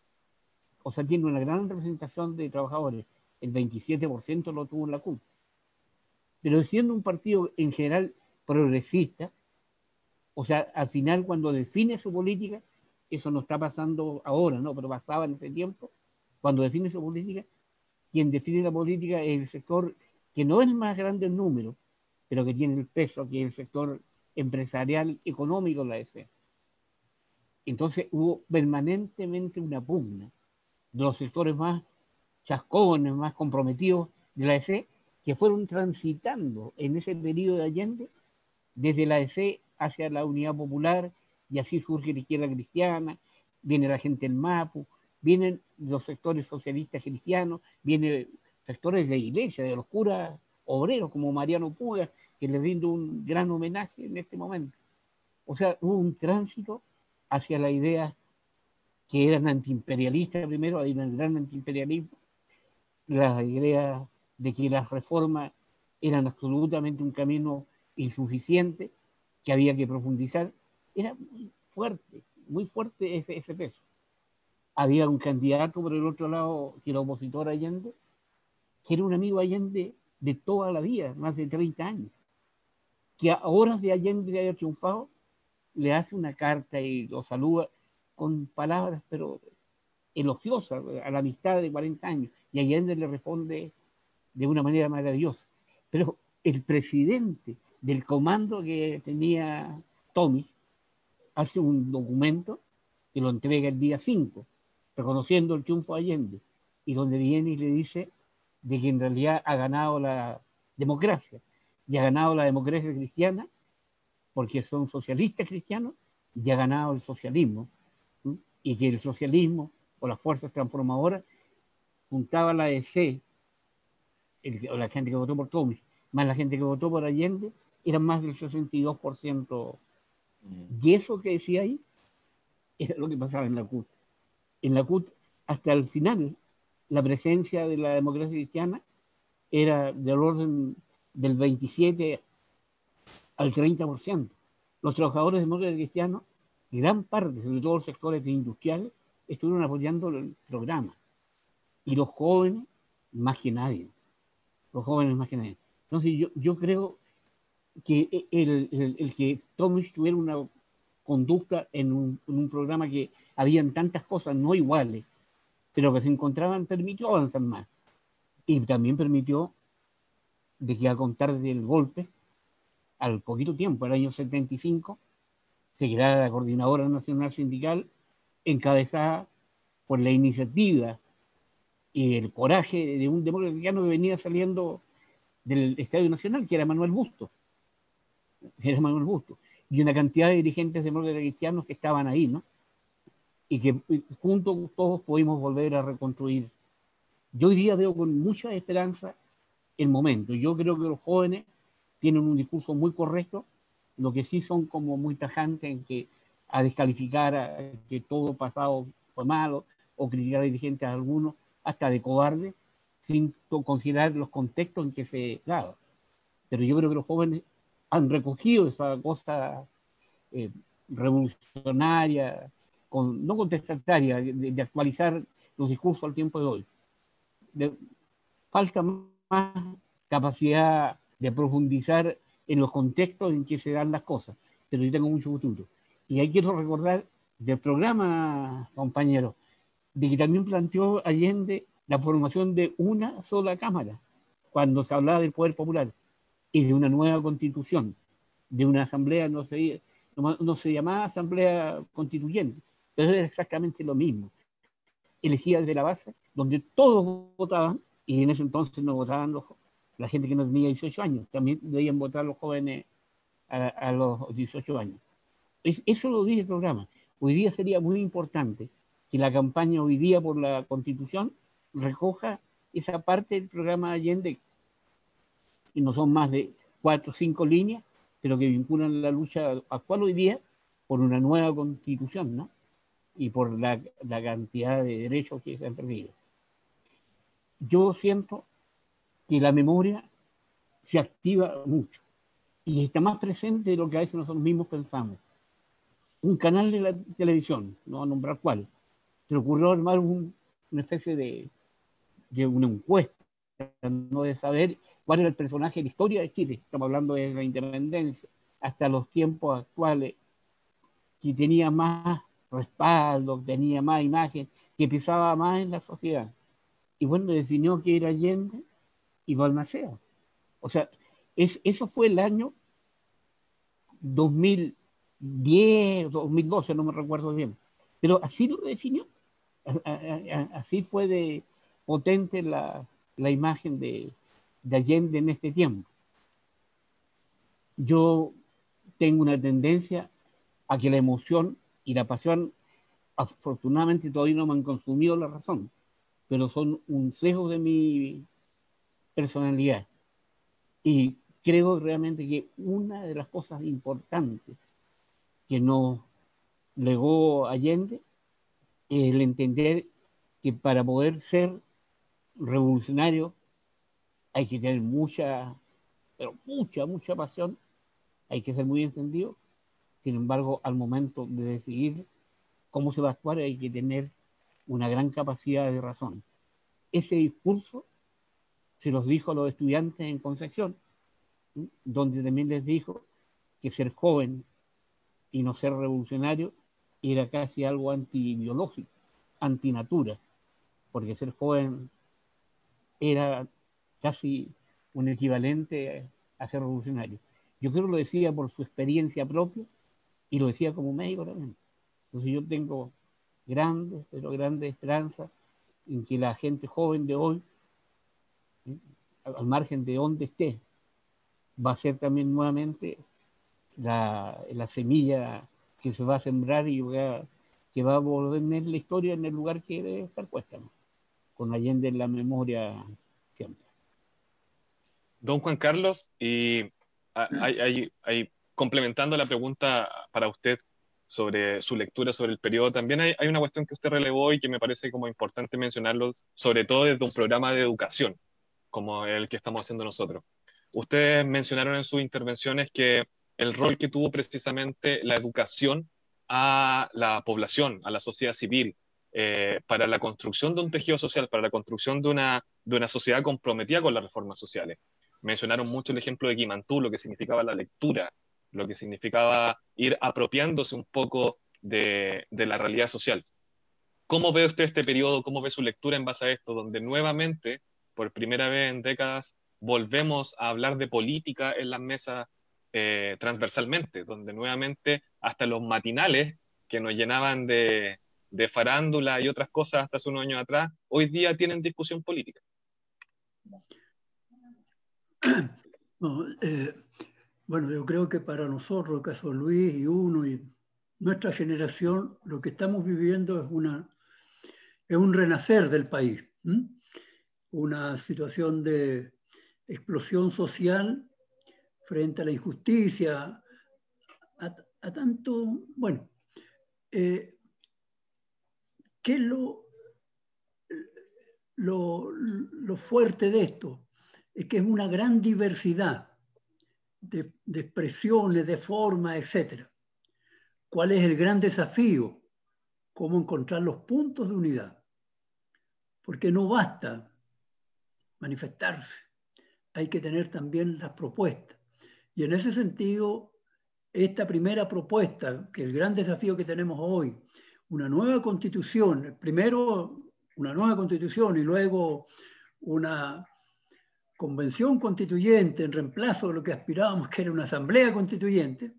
O sea, tiene una gran representación de trabajadores. El 27% lo tuvo en la CUT. Pero siendo un partido en general progresista, o sea, al final cuando define su política, eso no está pasando ahora, ¿no? Pero pasaba en ese tiempo, cuando define su política, quien define la política es el sector que no es el más grande en número, pero que tiene el peso, que es el sector empresarial económico de la EC. Entonces hubo permanentemente una pugna de los sectores más chascones, más comprometidos de la EC, que fueron transitando en ese periodo de Allende desde la EC hacia la Unidad Popular, y así surge la izquierda cristiana, viene la gente en Mapu, vienen los sectores socialistas cristianos, vienen sectores de la iglesia, de los curas obreros como Mariano Puga, que le rindo un gran homenaje en este momento. O sea, hubo un tránsito hacia la idea que eran antiimperialistas primero, hay un gran antiimperialismo, la idea de que las reformas eran absolutamente un camino insuficiente, que había que profundizar, era muy fuerte ese peso. Había un candidato por el otro lado, que era opositor a Allende, que era un amigo Allende de toda la vida, más de 30 años, que a horas de Allende haya triunfado, le hace una carta y lo saluda con palabras, pero elogiosas, a la amistad de 40 años, y Allende le responde de una manera maravillosa. Pero el presidente del comando que tenía Tommy hace un documento que lo entrega el día 5, reconociendo el triunfo de Allende, y donde viene y le dice de que en realidad ha ganado la democracia, y ha ganado la democracia cristiana, porque son socialistas cristianos, y ha ganado el socialismo, ¿sí? Y que el socialismo o las fuerzas transformadoras juntaba la EC, o la gente que votó por Tomis, más la gente que votó por Allende, eran más del 62%. Y eso que decía ahí era lo que pasaba en la CUT. En la CUT, hasta el final, la presencia de la democracia cristiana era del orden del 27 al 30%. Los trabajadores demócratas cristianos, gran parte, sobre todo los sectores industriales, estuvieron apoyando el programa. Y los jóvenes, más que nadie. Los jóvenes, más que nadie. Entonces, yo creo que el que Tomis tuviera una conducta en un programa que habían tantas cosas no iguales, pero que se encontraban, permitió avanzar más. Y también permitió de que a contar del golpe, al poquito tiempo, el año 75, se creara la Coordinadora Nacional Sindical, encabezada por la iniciativa y el coraje de un demócrata cristiano que venía saliendo del Estadio Nacional, que era Manuel Bustos. Y una cantidad de dirigentes demócratas cristianos que estaban ahí, ¿no? Y que juntos todos pudimos volver a reconstruir. Yo hoy día veo con mucha esperanza el momento. Yo creo que los jóvenes tienen un discurso muy correcto, lo que sí son como muy tajantes en que a descalificar a que todo pasado fue malo, o criticar a dirigentes a algunos, hasta de cobarde, sin considerar los contextos en que se daba. Pero yo creo que los jóvenes han recogido esa cosa revolucionaria, no contestataria, de actualizar los discursos al tiempo de hoy. Falta más capacidad de profundizar en los contextos en que se dan las cosas, pero yo tengo mucho futuro. Y ahí quiero recordar del programa, compañero, de que también planteó Allende la formación de una sola Cámara, cuando se hablaba del poder popular, y de una nueva constitución, de una asamblea, no se llamaba asamblea constituyente, pero era exactamente lo mismo. Elegía desde la base, donde todos votaban, y en ese entonces no votaban la gente que no tenía 18 años, también debían votar los jóvenes a los 18 años. Eso lo dice el programa. Hoy día sería muy importante que la campaña hoy día por la Constitución recoja esa parte del programa de Allende, y no son más de 4 o 5 líneas, pero que vinculan la lucha actual hoy día por una nueva Constitución, ¿no? Y por la cantidad de derechos que se han perdido. Yo siento que la memoria se activa mucho y está más presente de lo que a veces nosotros mismos pensamos. Un canal de la televisión, no voy a nombrar cuál, se le ocurrió armar una especie de una encuesta, no de saber cuál era el personaje de la historia de Chile. Estamos hablando de la independencia hasta los tiempos actuales, que tenía más respaldo, tenía más imagen, que pesaba más en la sociedad. Y bueno, definió que era Allende y Balmaceda. O sea, eso fue el año 2010, 2012, no me recuerdo bien. Pero así lo definió. Así fue de potente la imagen de Allende en este tiempo. Yo tengo una tendencia a que la emoción y la pasión, afortunadamente todavía no me han consumido la razón, pero son un sesgo de mi personalidad. Y creo realmente que una de las cosas importantes que nos legó Allende es el entender que para poder ser revolucionario hay que tener mucha, pero mucha pasión, hay que ser muy encendido. Sin embargo, al momento de decidir cómo se va a actuar hay que tener una gran capacidad de razón. Ese discurso se los dijo a los estudiantes en Concepción, donde también les dijo que ser joven y no ser revolucionario era casi algo antibiológico, antinatura, porque ser joven era casi un equivalente a ser revolucionario. Yo creo que lo decía por su experiencia propia, Y lo decía como médico también. Entonces yo tengo grandes, pero grandes esperanzas en que la gente joven de hoy, ¿sí?, al margen de donde esté, va a ser también nuevamente la semilla que se va a sembrar y que va a volver la historia en el lugar que debe estar puesta, ¿no?, con Allende en la memoria siempre. Don Juan Carlos, y complementando la pregunta para usted sobre su lectura sobre el periodo, también hay una cuestión que usted relevó y que me parece como importante mencionarlo, sobre todo desde un programa de educación, como el que estamos haciendo nosotros. Ustedes mencionaron en sus intervenciones que el rol que tuvo precisamente la educación a la población, a la sociedad civil, para la construcción de un tejido social, para la construcción de una sociedad comprometida con las reformas sociales. Mencionaron mucho el ejemplo de Quimantú, lo que significaba la lectura, lo que significaba ir apropiándose un poco de la realidad social. ¿Cómo ve usted este periodo? ¿Cómo ve su lectura en base a esto? Donde nuevamente, por primera vez en décadas, volvemos a hablar de política en las mesas transversalmente, donde nuevamente hasta los matinales que nos llenaban de farándula y otras cosas hasta hace unos años atrás, hoy día tienen discusión política. No, bueno, yo creo que para nosotros, el caso de Luis y uno y nuestra generación, lo que estamos viviendo es un renacer del país, una situación de explosión social frente a la injusticia, a tanto, bueno, ¿qué es lo fuerte de esto? Es que es una gran diversidad de expresiones, de formas, etc. ¿Cuál es el gran desafío? ¿Cómo encontrar los puntos de unidad? Porque no basta manifestarse, hay que tener también las propuestas. Y en ese sentido, esta primera propuesta, que es el gran desafío que tenemos hoy, una nueva constitución, primero una nueva constitución y luego una convención constituyente en reemplazo de lo que aspirábamos que era una asamblea constituyente,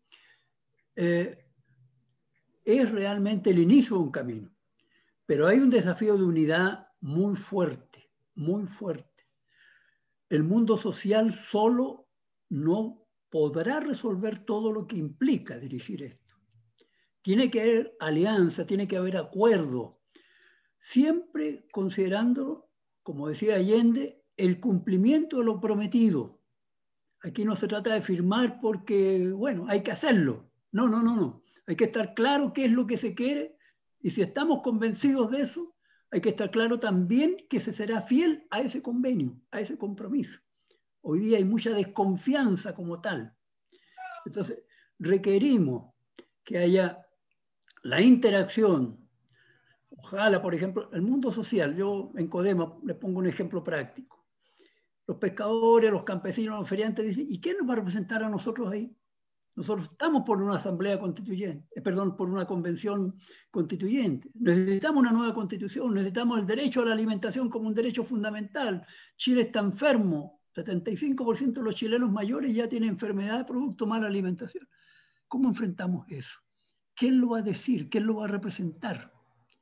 es realmente el inicio de un camino. Pero hay un desafío de unidad muy fuerte, muy fuerte. El mundo social solo no podrá resolver todo lo que implica dirigir esto. Tiene que haber alianza, tiene que haber acuerdo, siempre considerando, como decía Allende, el cumplimiento de lo prometido. Aquí no se trata de firmar porque, bueno, hay que hacerlo. No, no, no, no. Hay que estar claro qué es lo que se quiere y si estamos convencidos de eso, hay que estar claro también que se será fiel a ese convenio, a ese compromiso. Hoy día hay mucha desconfianza como tal. Entonces, requerimos que haya la interacción. Ojalá, por ejemplo, el mundo social, yo en Codema les pongo un ejemplo práctico. Los pescadores, los campesinos, los feriantes dicen, ¿y quién nos va a representar a nosotros ahí? Nosotros estamos por una asamblea constituyente, por una convención constituyente. Necesitamos una nueva constitución, necesitamos el derecho a la alimentación como un derecho fundamental. Chile está enfermo, 75% de los chilenos mayores ya tienen enfermedad producto de mala alimentación. ¿Cómo enfrentamos eso? ¿Quién lo va a decir? ¿Quién lo va a representar?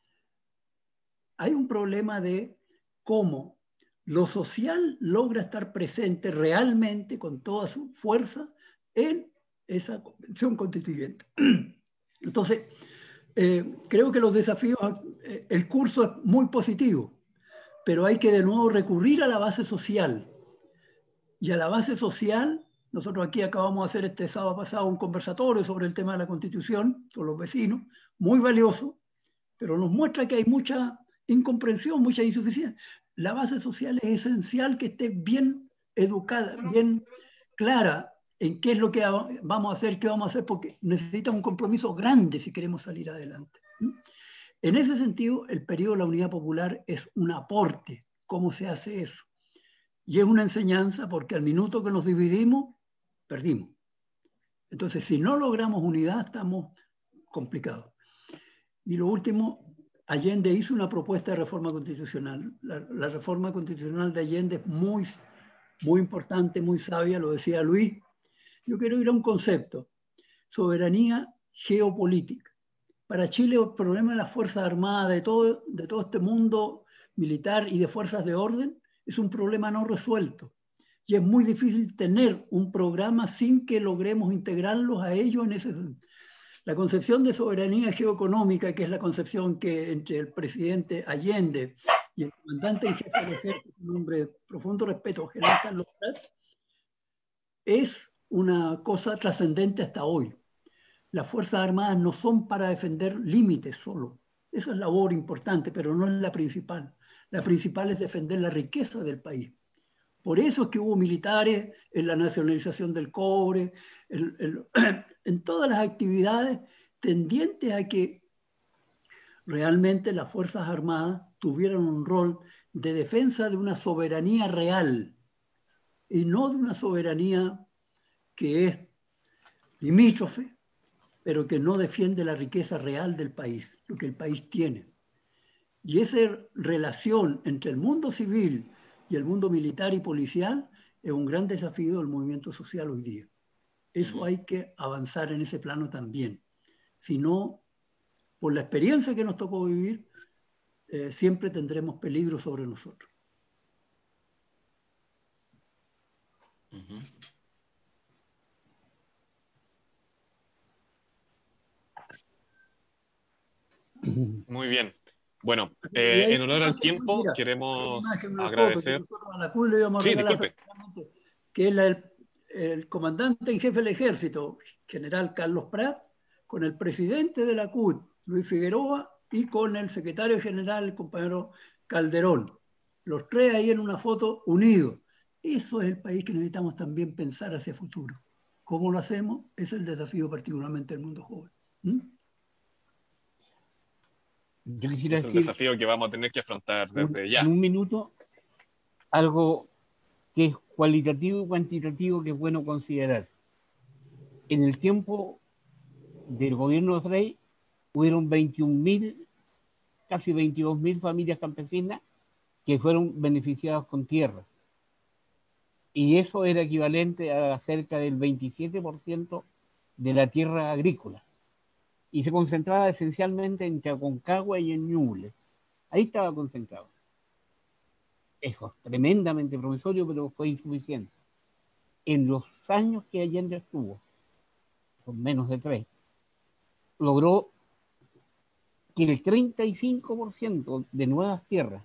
Hay un problema de cómo lo social logra estar presente realmente con toda su fuerza en esa convención constituyente. Entonces, creo que los desafíos, el curso es muy positivo, pero hay que de nuevo recurrir a la base social. Y a la base social, nosotros aquí acabamos de hacer este sábado pasado un conversatorio sobre el tema de la Constitución con los vecinos, muy valioso, pero nos muestra que hay mucha incomprensión, mucha insuficiencia. La base social es esencial que esté bien educada, bien clara en qué es lo que vamos a hacer, qué vamos a hacer, porque necesita un compromiso grande si queremos salir adelante. En ese sentido, el periodo de la Unidad Popular es un aporte. ¿Cómo se hace eso? Y es una enseñanza porque al minuto que nos dividimos, perdimos. Entonces, si no logramos unidad, estamos complicados. Y lo último, Allende hizo una propuesta de reforma constitucional. La reforma constitucional de Allende es muy, muy importante, muy sabia, lo decía Luis. Yo quiero ir a un concepto, soberanía geopolítica. Para Chile el problema de las Fuerzas Armadas, de todo este mundo militar y de fuerzas de orden, es un problema no resuelto. Y es muy difícil tener un programa sin que logremos integrarlos a ellos en ese. La concepción de soberanía geoeconómica, que es la concepción que entre el presidente Allende y el comandante en jefe del ejército, un hombre de profundo respeto, general Carlos Prat, es una cosa trascendente hasta hoy. Las Fuerzas Armadas no son para defender límites solo. Esa es labor importante, pero no es la principal. La principal es defender la riqueza del país. Por eso es que hubo militares en la nacionalización del cobre, en todas las actividades tendientes a que realmente las Fuerzas Armadas tuvieran un rol de defensa de una soberanía real y no de una soberanía que es limítrofe, pero que no defiende la riqueza real del país, lo que el país tiene. Y esa relación entre el mundo civil y el mundo militar y policial es un gran desafío del movimiento social hoy día. Eso hay que avanzar en ese plano también. Si no, por la experiencia que nos tocó vivir, siempre tendremos peligro sobre nosotros. Muy bien. Bueno, en honor al tiempo, mira, queremos una agradecer. foto que nosotros a la CUT le íbamos a Sí, regalar, disculpe. que es el comandante en jefe del ejército, general Carlos Prat, con el presidente de la CUT, Luis Figueroa, y con el secretario general, el compañero Calderón. Los tres ahí en una foto unidos. Eso es el país que necesitamos también pensar hacia el futuro. ¿Cómo lo hacemos? Es el desafío particularmente del mundo joven. Yo quisiera Es un decir desafío que vamos a tener que afrontar desde ya. en un minuto algo que es cualitativo y cuantitativo que es bueno considerar. En el tiempo del gobierno de Frei hubieron 21.000, casi 22.000 familias campesinas que fueron beneficiadas con tierra. Y eso era equivalente a cerca del 27% de la tierra agrícola. Y se concentraba esencialmente en Aconcagua y en Ñuble. Ahí estaba concentrado. Eso es tremendamente promisorio, pero fue insuficiente. En los años que Allende estuvo, con menos de 3, logró que el 35% de nuevas tierras,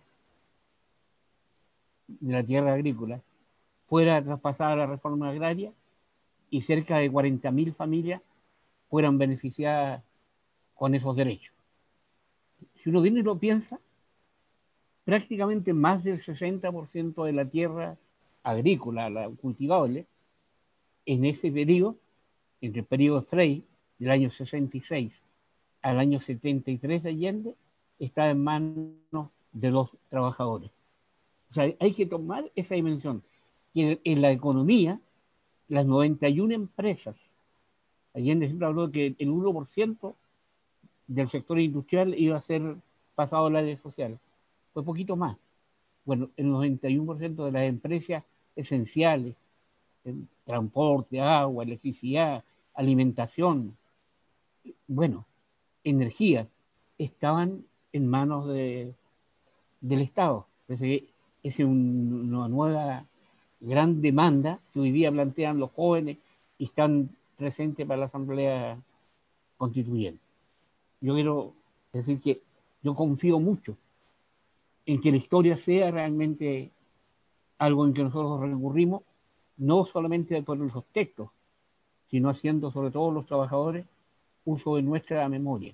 de la tierra agrícola, fuera traspasada a la reforma agraria y cerca de 40.000 familias fueran beneficiadas con esos derechos. Si uno viene y lo piensa, prácticamente más del 60% de la tierra agrícola, la cultivable, en ese periodo, entre el periodo de Frei, del año 66 al año 73 de Allende, está en manos de los trabajadores. O sea, hay que tomar esa dimensión. Y en la economía, las 91 empresas, Allende siempre habló de que el 1% del sector industrial iba a ser pasado al área social. Fue poquito más. Bueno, el 91% de las empresas esenciales, transporte, agua, electricidad, alimentación, bueno, energía, estaban en manos del Estado. Entonces, es una nueva gran demanda que hoy día plantean los jóvenes y están presentes para la Asamblea Constituyente. Yo quiero decir que yo confío mucho en que la historia sea realmente algo en que nosotros recurrimos, no solamente por los textos, sino haciendo sobre todo los trabajadores uso de nuestra memoria.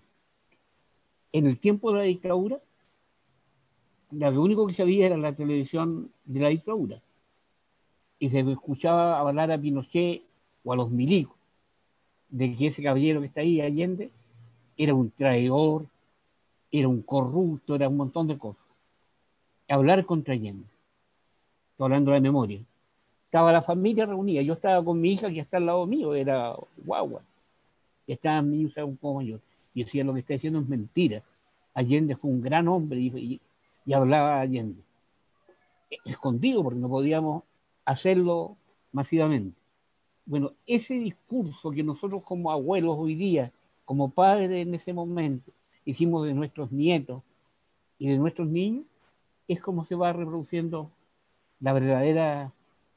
En el tiempo de la dictadura, lo único que se veía era la televisión de la dictadura. Y se escuchaba hablar a Pinochet o a los milicos de que ese caballero que está ahí, Allende, era un traidor, era un corrupto, era un montón de cosas. Hablar contra Allende. Estoy hablando de la memoria. Estaba la familia reunida. Yo estaba con mi hija que está al lado mío, era guagua. Estaba mi hija un poco mayor. Y decía, lo que está diciendo es mentira. Allende fue un gran hombre y hablaba Allende. Escondido porque no podíamos hacerlo masivamente. Bueno, ese discurso que nosotros como abuelos hoy día como padres en ese momento hicimos de nuestros nietos y de nuestros niños, es como se va reproduciendo la verdadera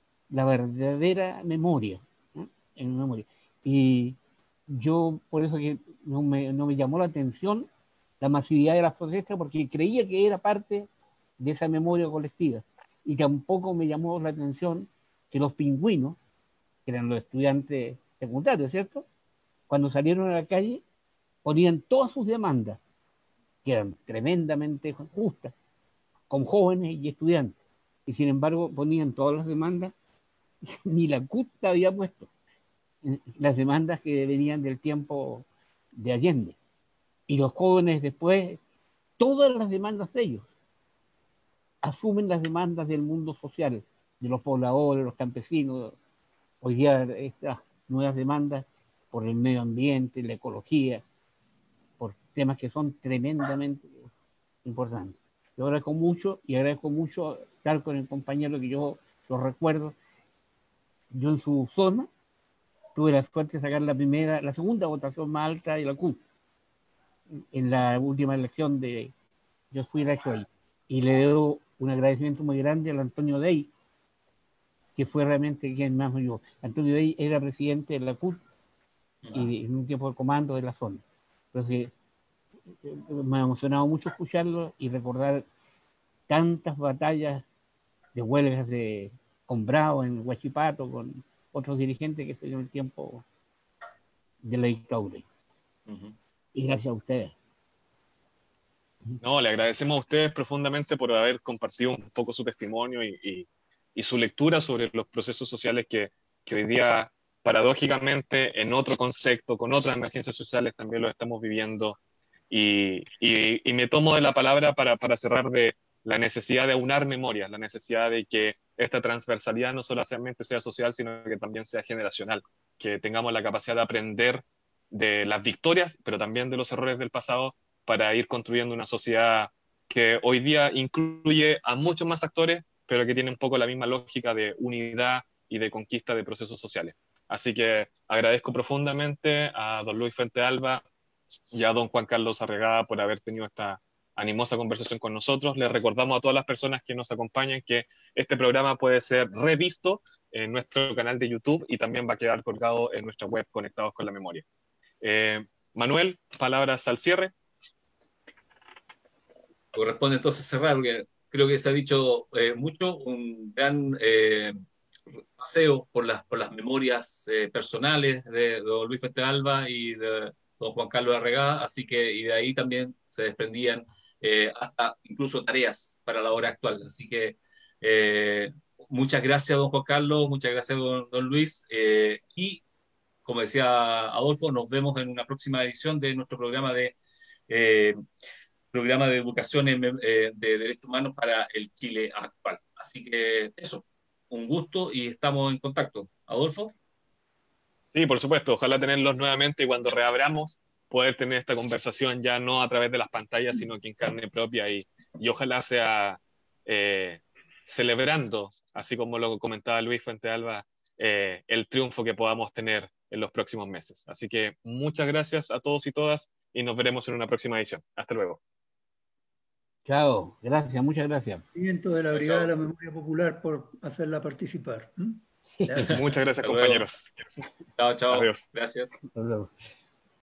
memoria, ¿no? En memoria. Y yo, por eso que no me llamó la atención la masividad de las protestas, porque creía que era parte de esa memoria colectiva. Y tampoco me llamó la atención que los pingüinos, que eran los estudiantes secundarios, ¿cierto?, cuando salieron a la calle, ponían todas sus demandas, que eran tremendamente justas, con jóvenes y estudiantes. Y sin embargo, ponían todas las demandas, ni la CUT había puesto las demandas que venían del tiempo de Allende. Y los jóvenes después, todas las demandas de ellos, asumen las demandas del mundo social, de los pobladores, los campesinos. Hoy día estas nuevas demandas por el medio ambiente, la ecología, por temas que son tremendamente importantes. Yo agradezco mucho estar con el compañero que yo lo recuerdo. Yo en su zona tuve la suerte de sacar la segunda votación más alta de la CUT en la última elección yo fui electo ahí. Y le debo un agradecimiento muy grande al Antonio Dey, que fue realmente quien más me ayudó. Antonio Dey era presidente de la CUT y en un tiempo de comando de la zona. Entonces, me ha emocionado mucho escucharlo y recordar tantas batallas de huelgas con Bravo en Huachipato, con otros dirigentes que se dio el tiempo de la dictadura. Y gracias a ustedes. No, le agradecemos a ustedes profundamente por haber compartido un poco su testimonio y su lectura sobre los procesos sociales que hoy día, paradójicamente, en otro concepto, con otras emergencias sociales, también lo estamos viviendo. Y me tomo de la palabra para cerrar de la necesidad de aunar memorias, la necesidad de que esta transversalidad no solamente sea social, sino que también sea generacional, que tengamos la capacidad de aprender de las victorias, pero también de los errores del pasado, para ir construyendo una sociedad que hoy día incluye a muchos más actores, pero que tiene un poco la misma lógica de unidad y de conquista de procesos sociales. Así que agradezco profundamente a don Luis Fuentealba y a don Juan Carlos Arregada por haber tenido esta animosa conversación con nosotros. Les recordamos a todas las personas que nos acompañan que este programa puede ser revisto en nuestro canal de YouTube y también va a quedar colgado en nuestra web Conectados con la Memoria. Manuel, palabras al cierre. Corresponde entonces cerrar, porque creo que se ha dicho mucho, un gran paseo por las memorias personales de don Luis Fuentealba y de don Juan Carlos Arregada, así que y de ahí también se desprendían hasta incluso tareas para la hora actual. Así que muchas gracias, don Juan Carlos, muchas gracias, don Luis, y como decía Adolfo, nos vemos en una próxima edición de nuestro programa de educación de derechos humanos para el Chile actual. Así que eso, un gusto y estamos en contacto. Adolfo. Sí, por supuesto, ojalá tenerlos nuevamente y cuando reabramos poder tener esta conversación ya no a través de las pantallas, sino que en carne propia y ojalá sea celebrando, así como lo comentaba Luis Fuentealba, el triunfo que podamos tener en los próximos meses. Así que muchas gracias a todos y todas y nos veremos en una próxima edición. Hasta luego. Chao, gracias, muchas gracias. De la Brigada de la Memoria Popular por hacerla participar. Muchas gracias, compañeros. Chao, chao. Adiós. Gracias. Hasta luego.